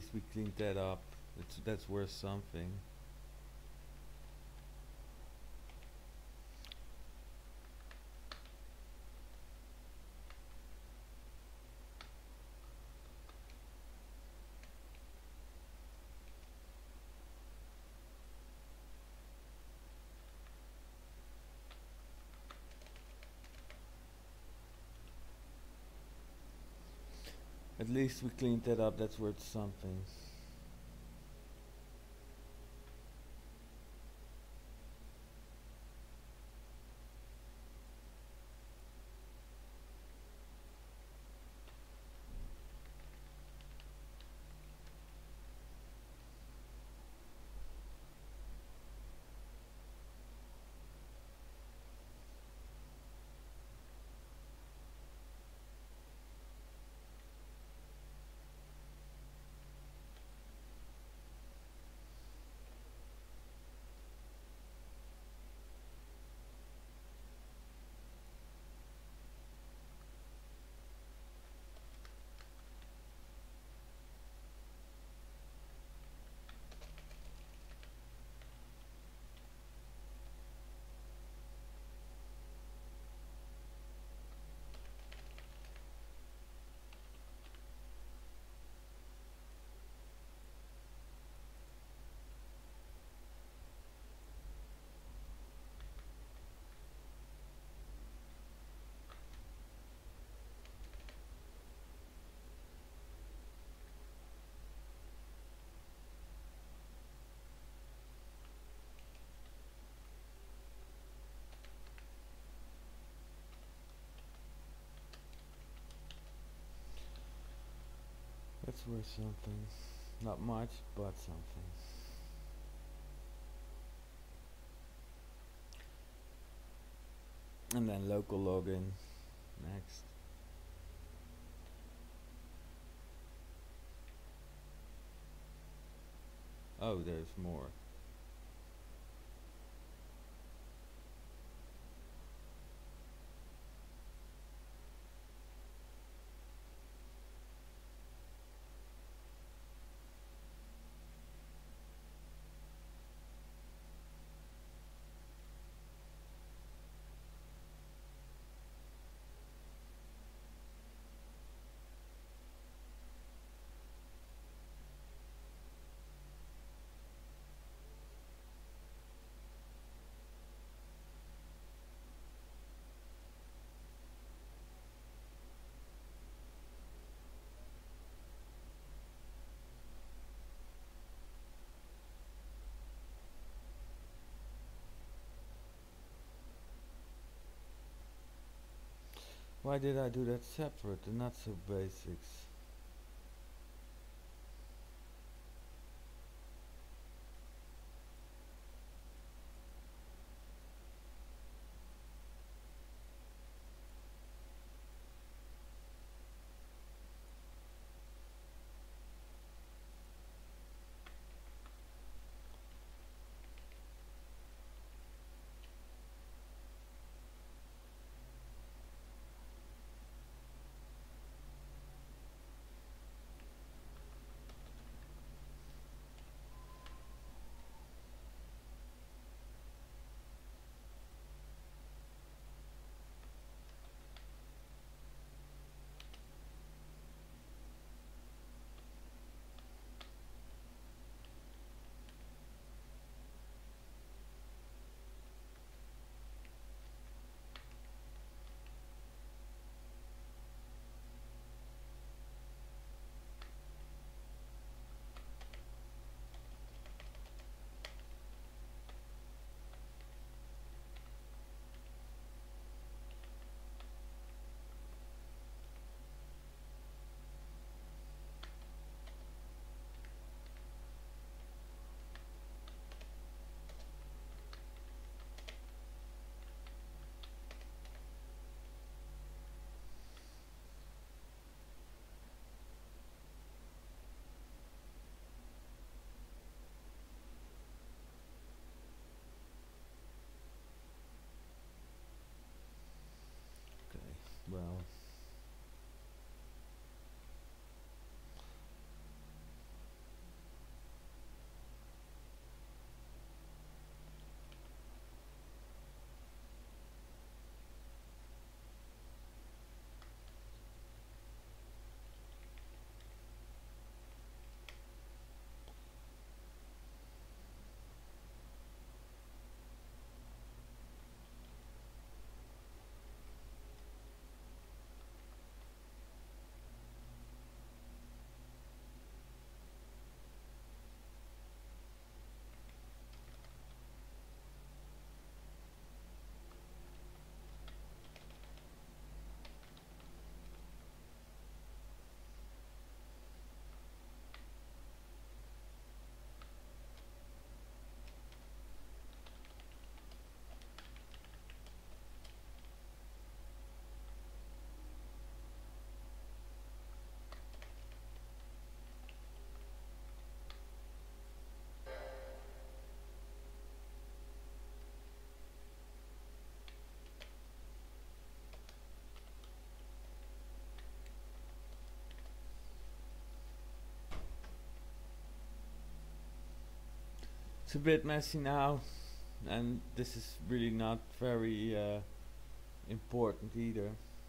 least we cleaned that up. That's worth something. At least we cleaned that up. That's worth something. That's worth something. Not much, but something. And then local login. Next. Oh, there's more. Why did I do that separate and not so basics? It's a bit messy now, and this is really not very important either.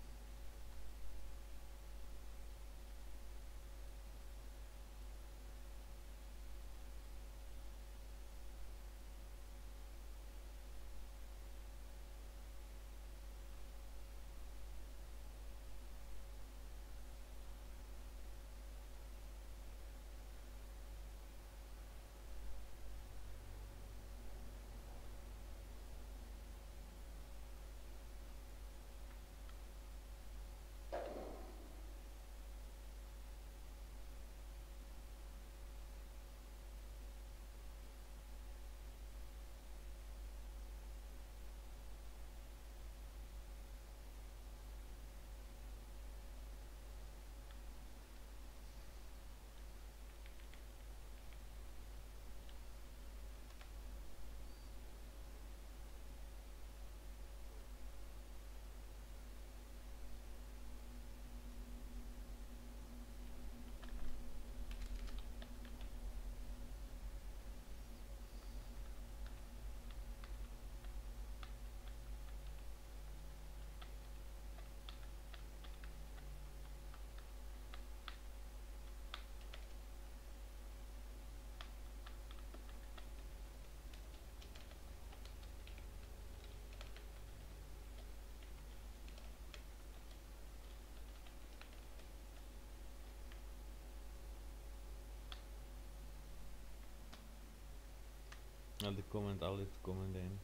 And the comment, I'll leave the comment in.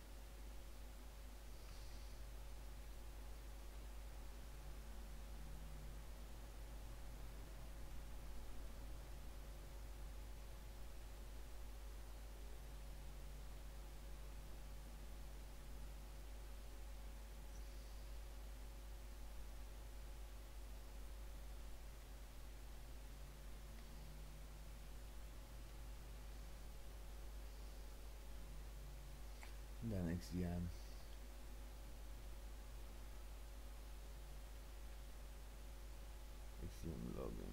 Then XDM. XDM login.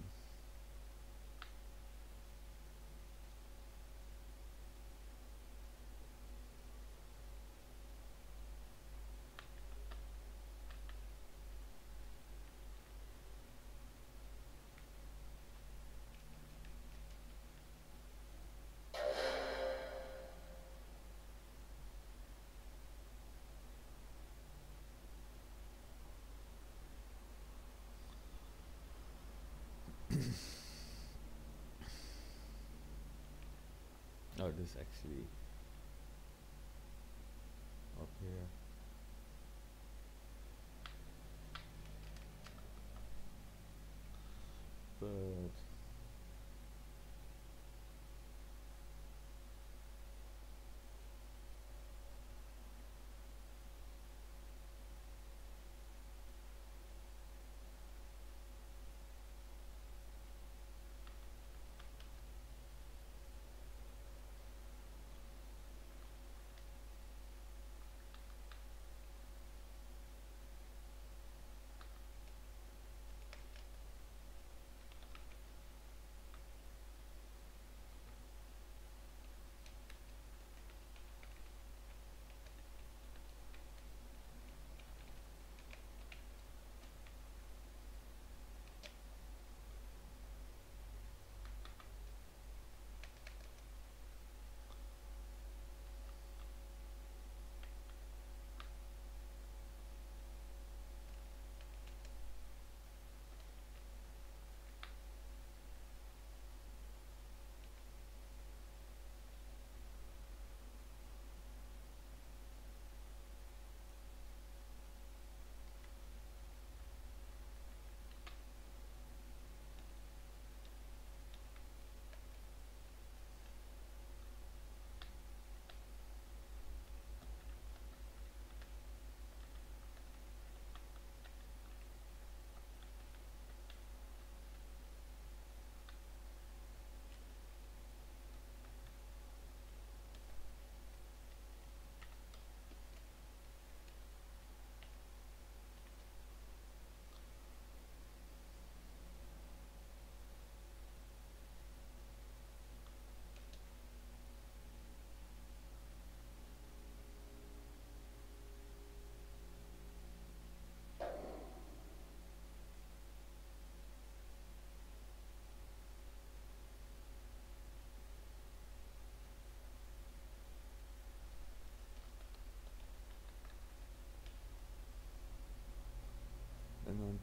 Oh, this actually up here. But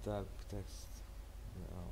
type of text. Well,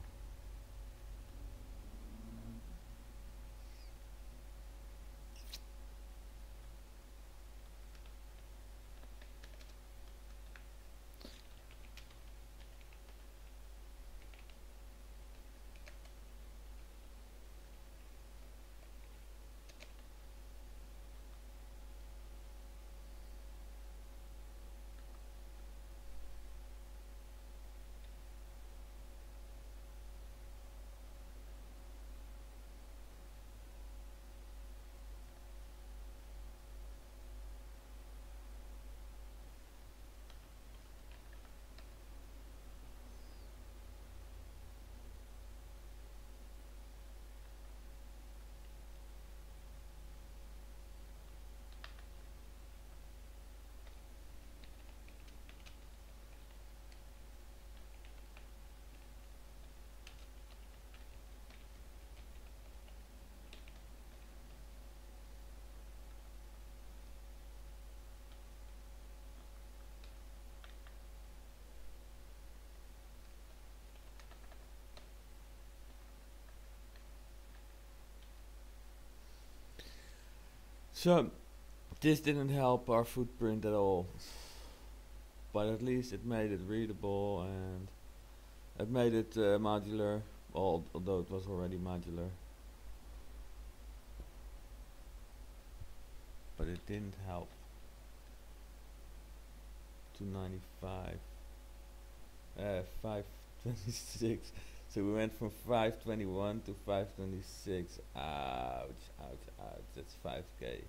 so this didn't help our footprint at all, but at least it made it readable and it made it modular, although it was already modular. But it didn't help. 295, 526. So we went from 521 to 526. Ouch, ouch, ouch. That's 5k.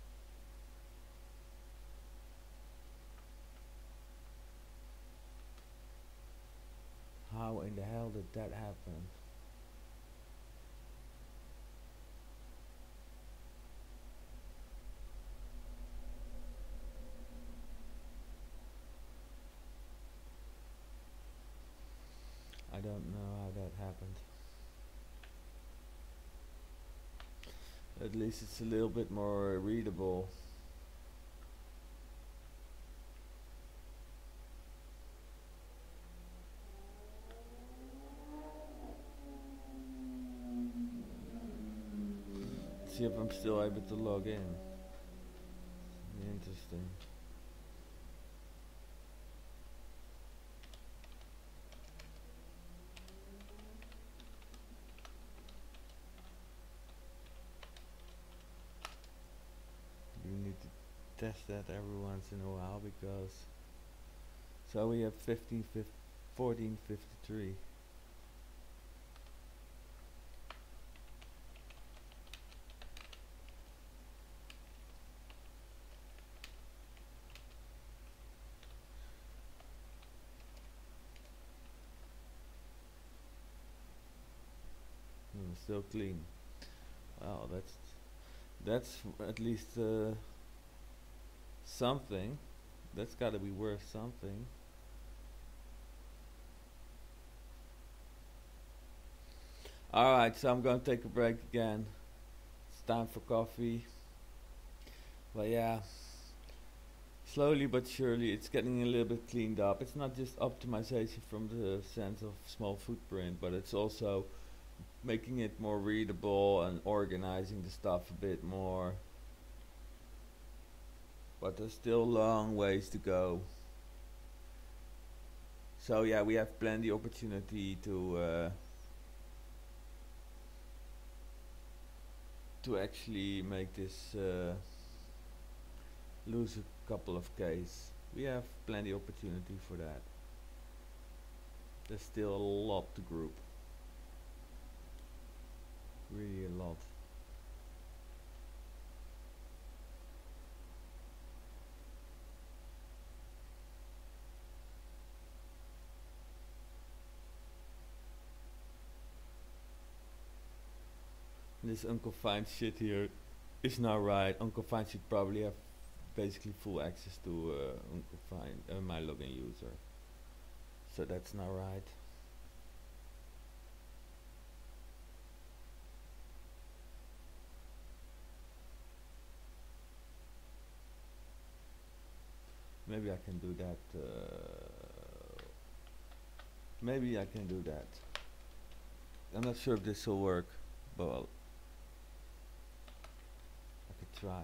How in the hell did that happen? I don't know how that happened. At least it's a little bit more readable. Let's see if I'm still able to log in. Interesting. You need to test that every once in a while because so we have 1453. Still clean. Well, that's at least something. That's got to be worth something. Alright, so I'm going to take a break again. It's time for coffee. But yeah, slowly but surely it's getting a little bit cleaned up. It's not just optimization from the sense of small footprint, but it's also making it more readable and organizing the stuff a bit more. But there's still long ways to go. So yeah, we have plenty opportunity to actually make this lose a couple of Ks. We have plenty opportunity for that. There's still a lot to group. Really a lot. This unconfined shit here is not right. Unconfined should probably have basically full access to unconfined my login user. So that's not right. Maybe I can do that Maybe I can do that. I'm not sure if this will work, but I could try.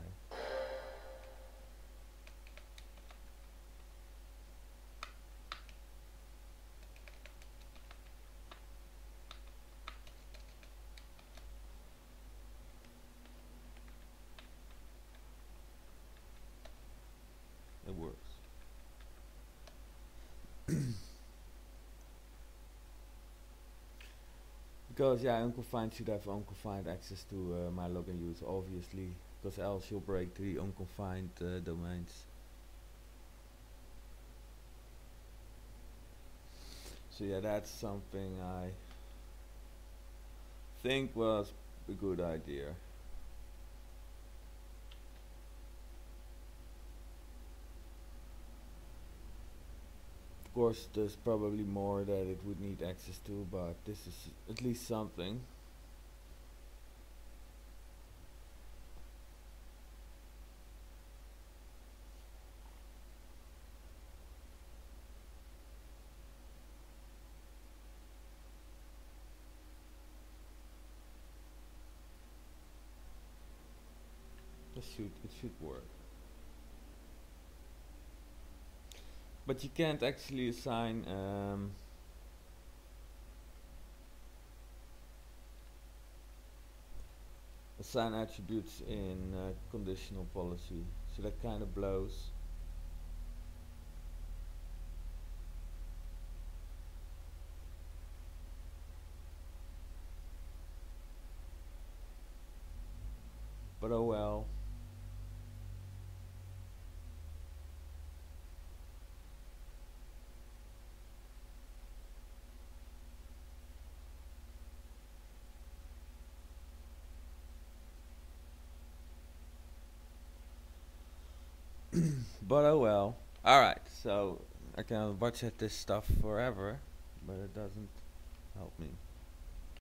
It works. Because yeah, unconfined should have unconfined access to my login use, obviously, because else you'll break the unconfined domains. So yeah, that's something I think was a good idea. Of course, there's probably more that it would need access to, but this is at least something. It should work. But you can't actually assign attributes in conditional policy, so that kind of blows. But oh well. But oh well. Alright, so I can watch at this stuff forever, but it doesn't help me.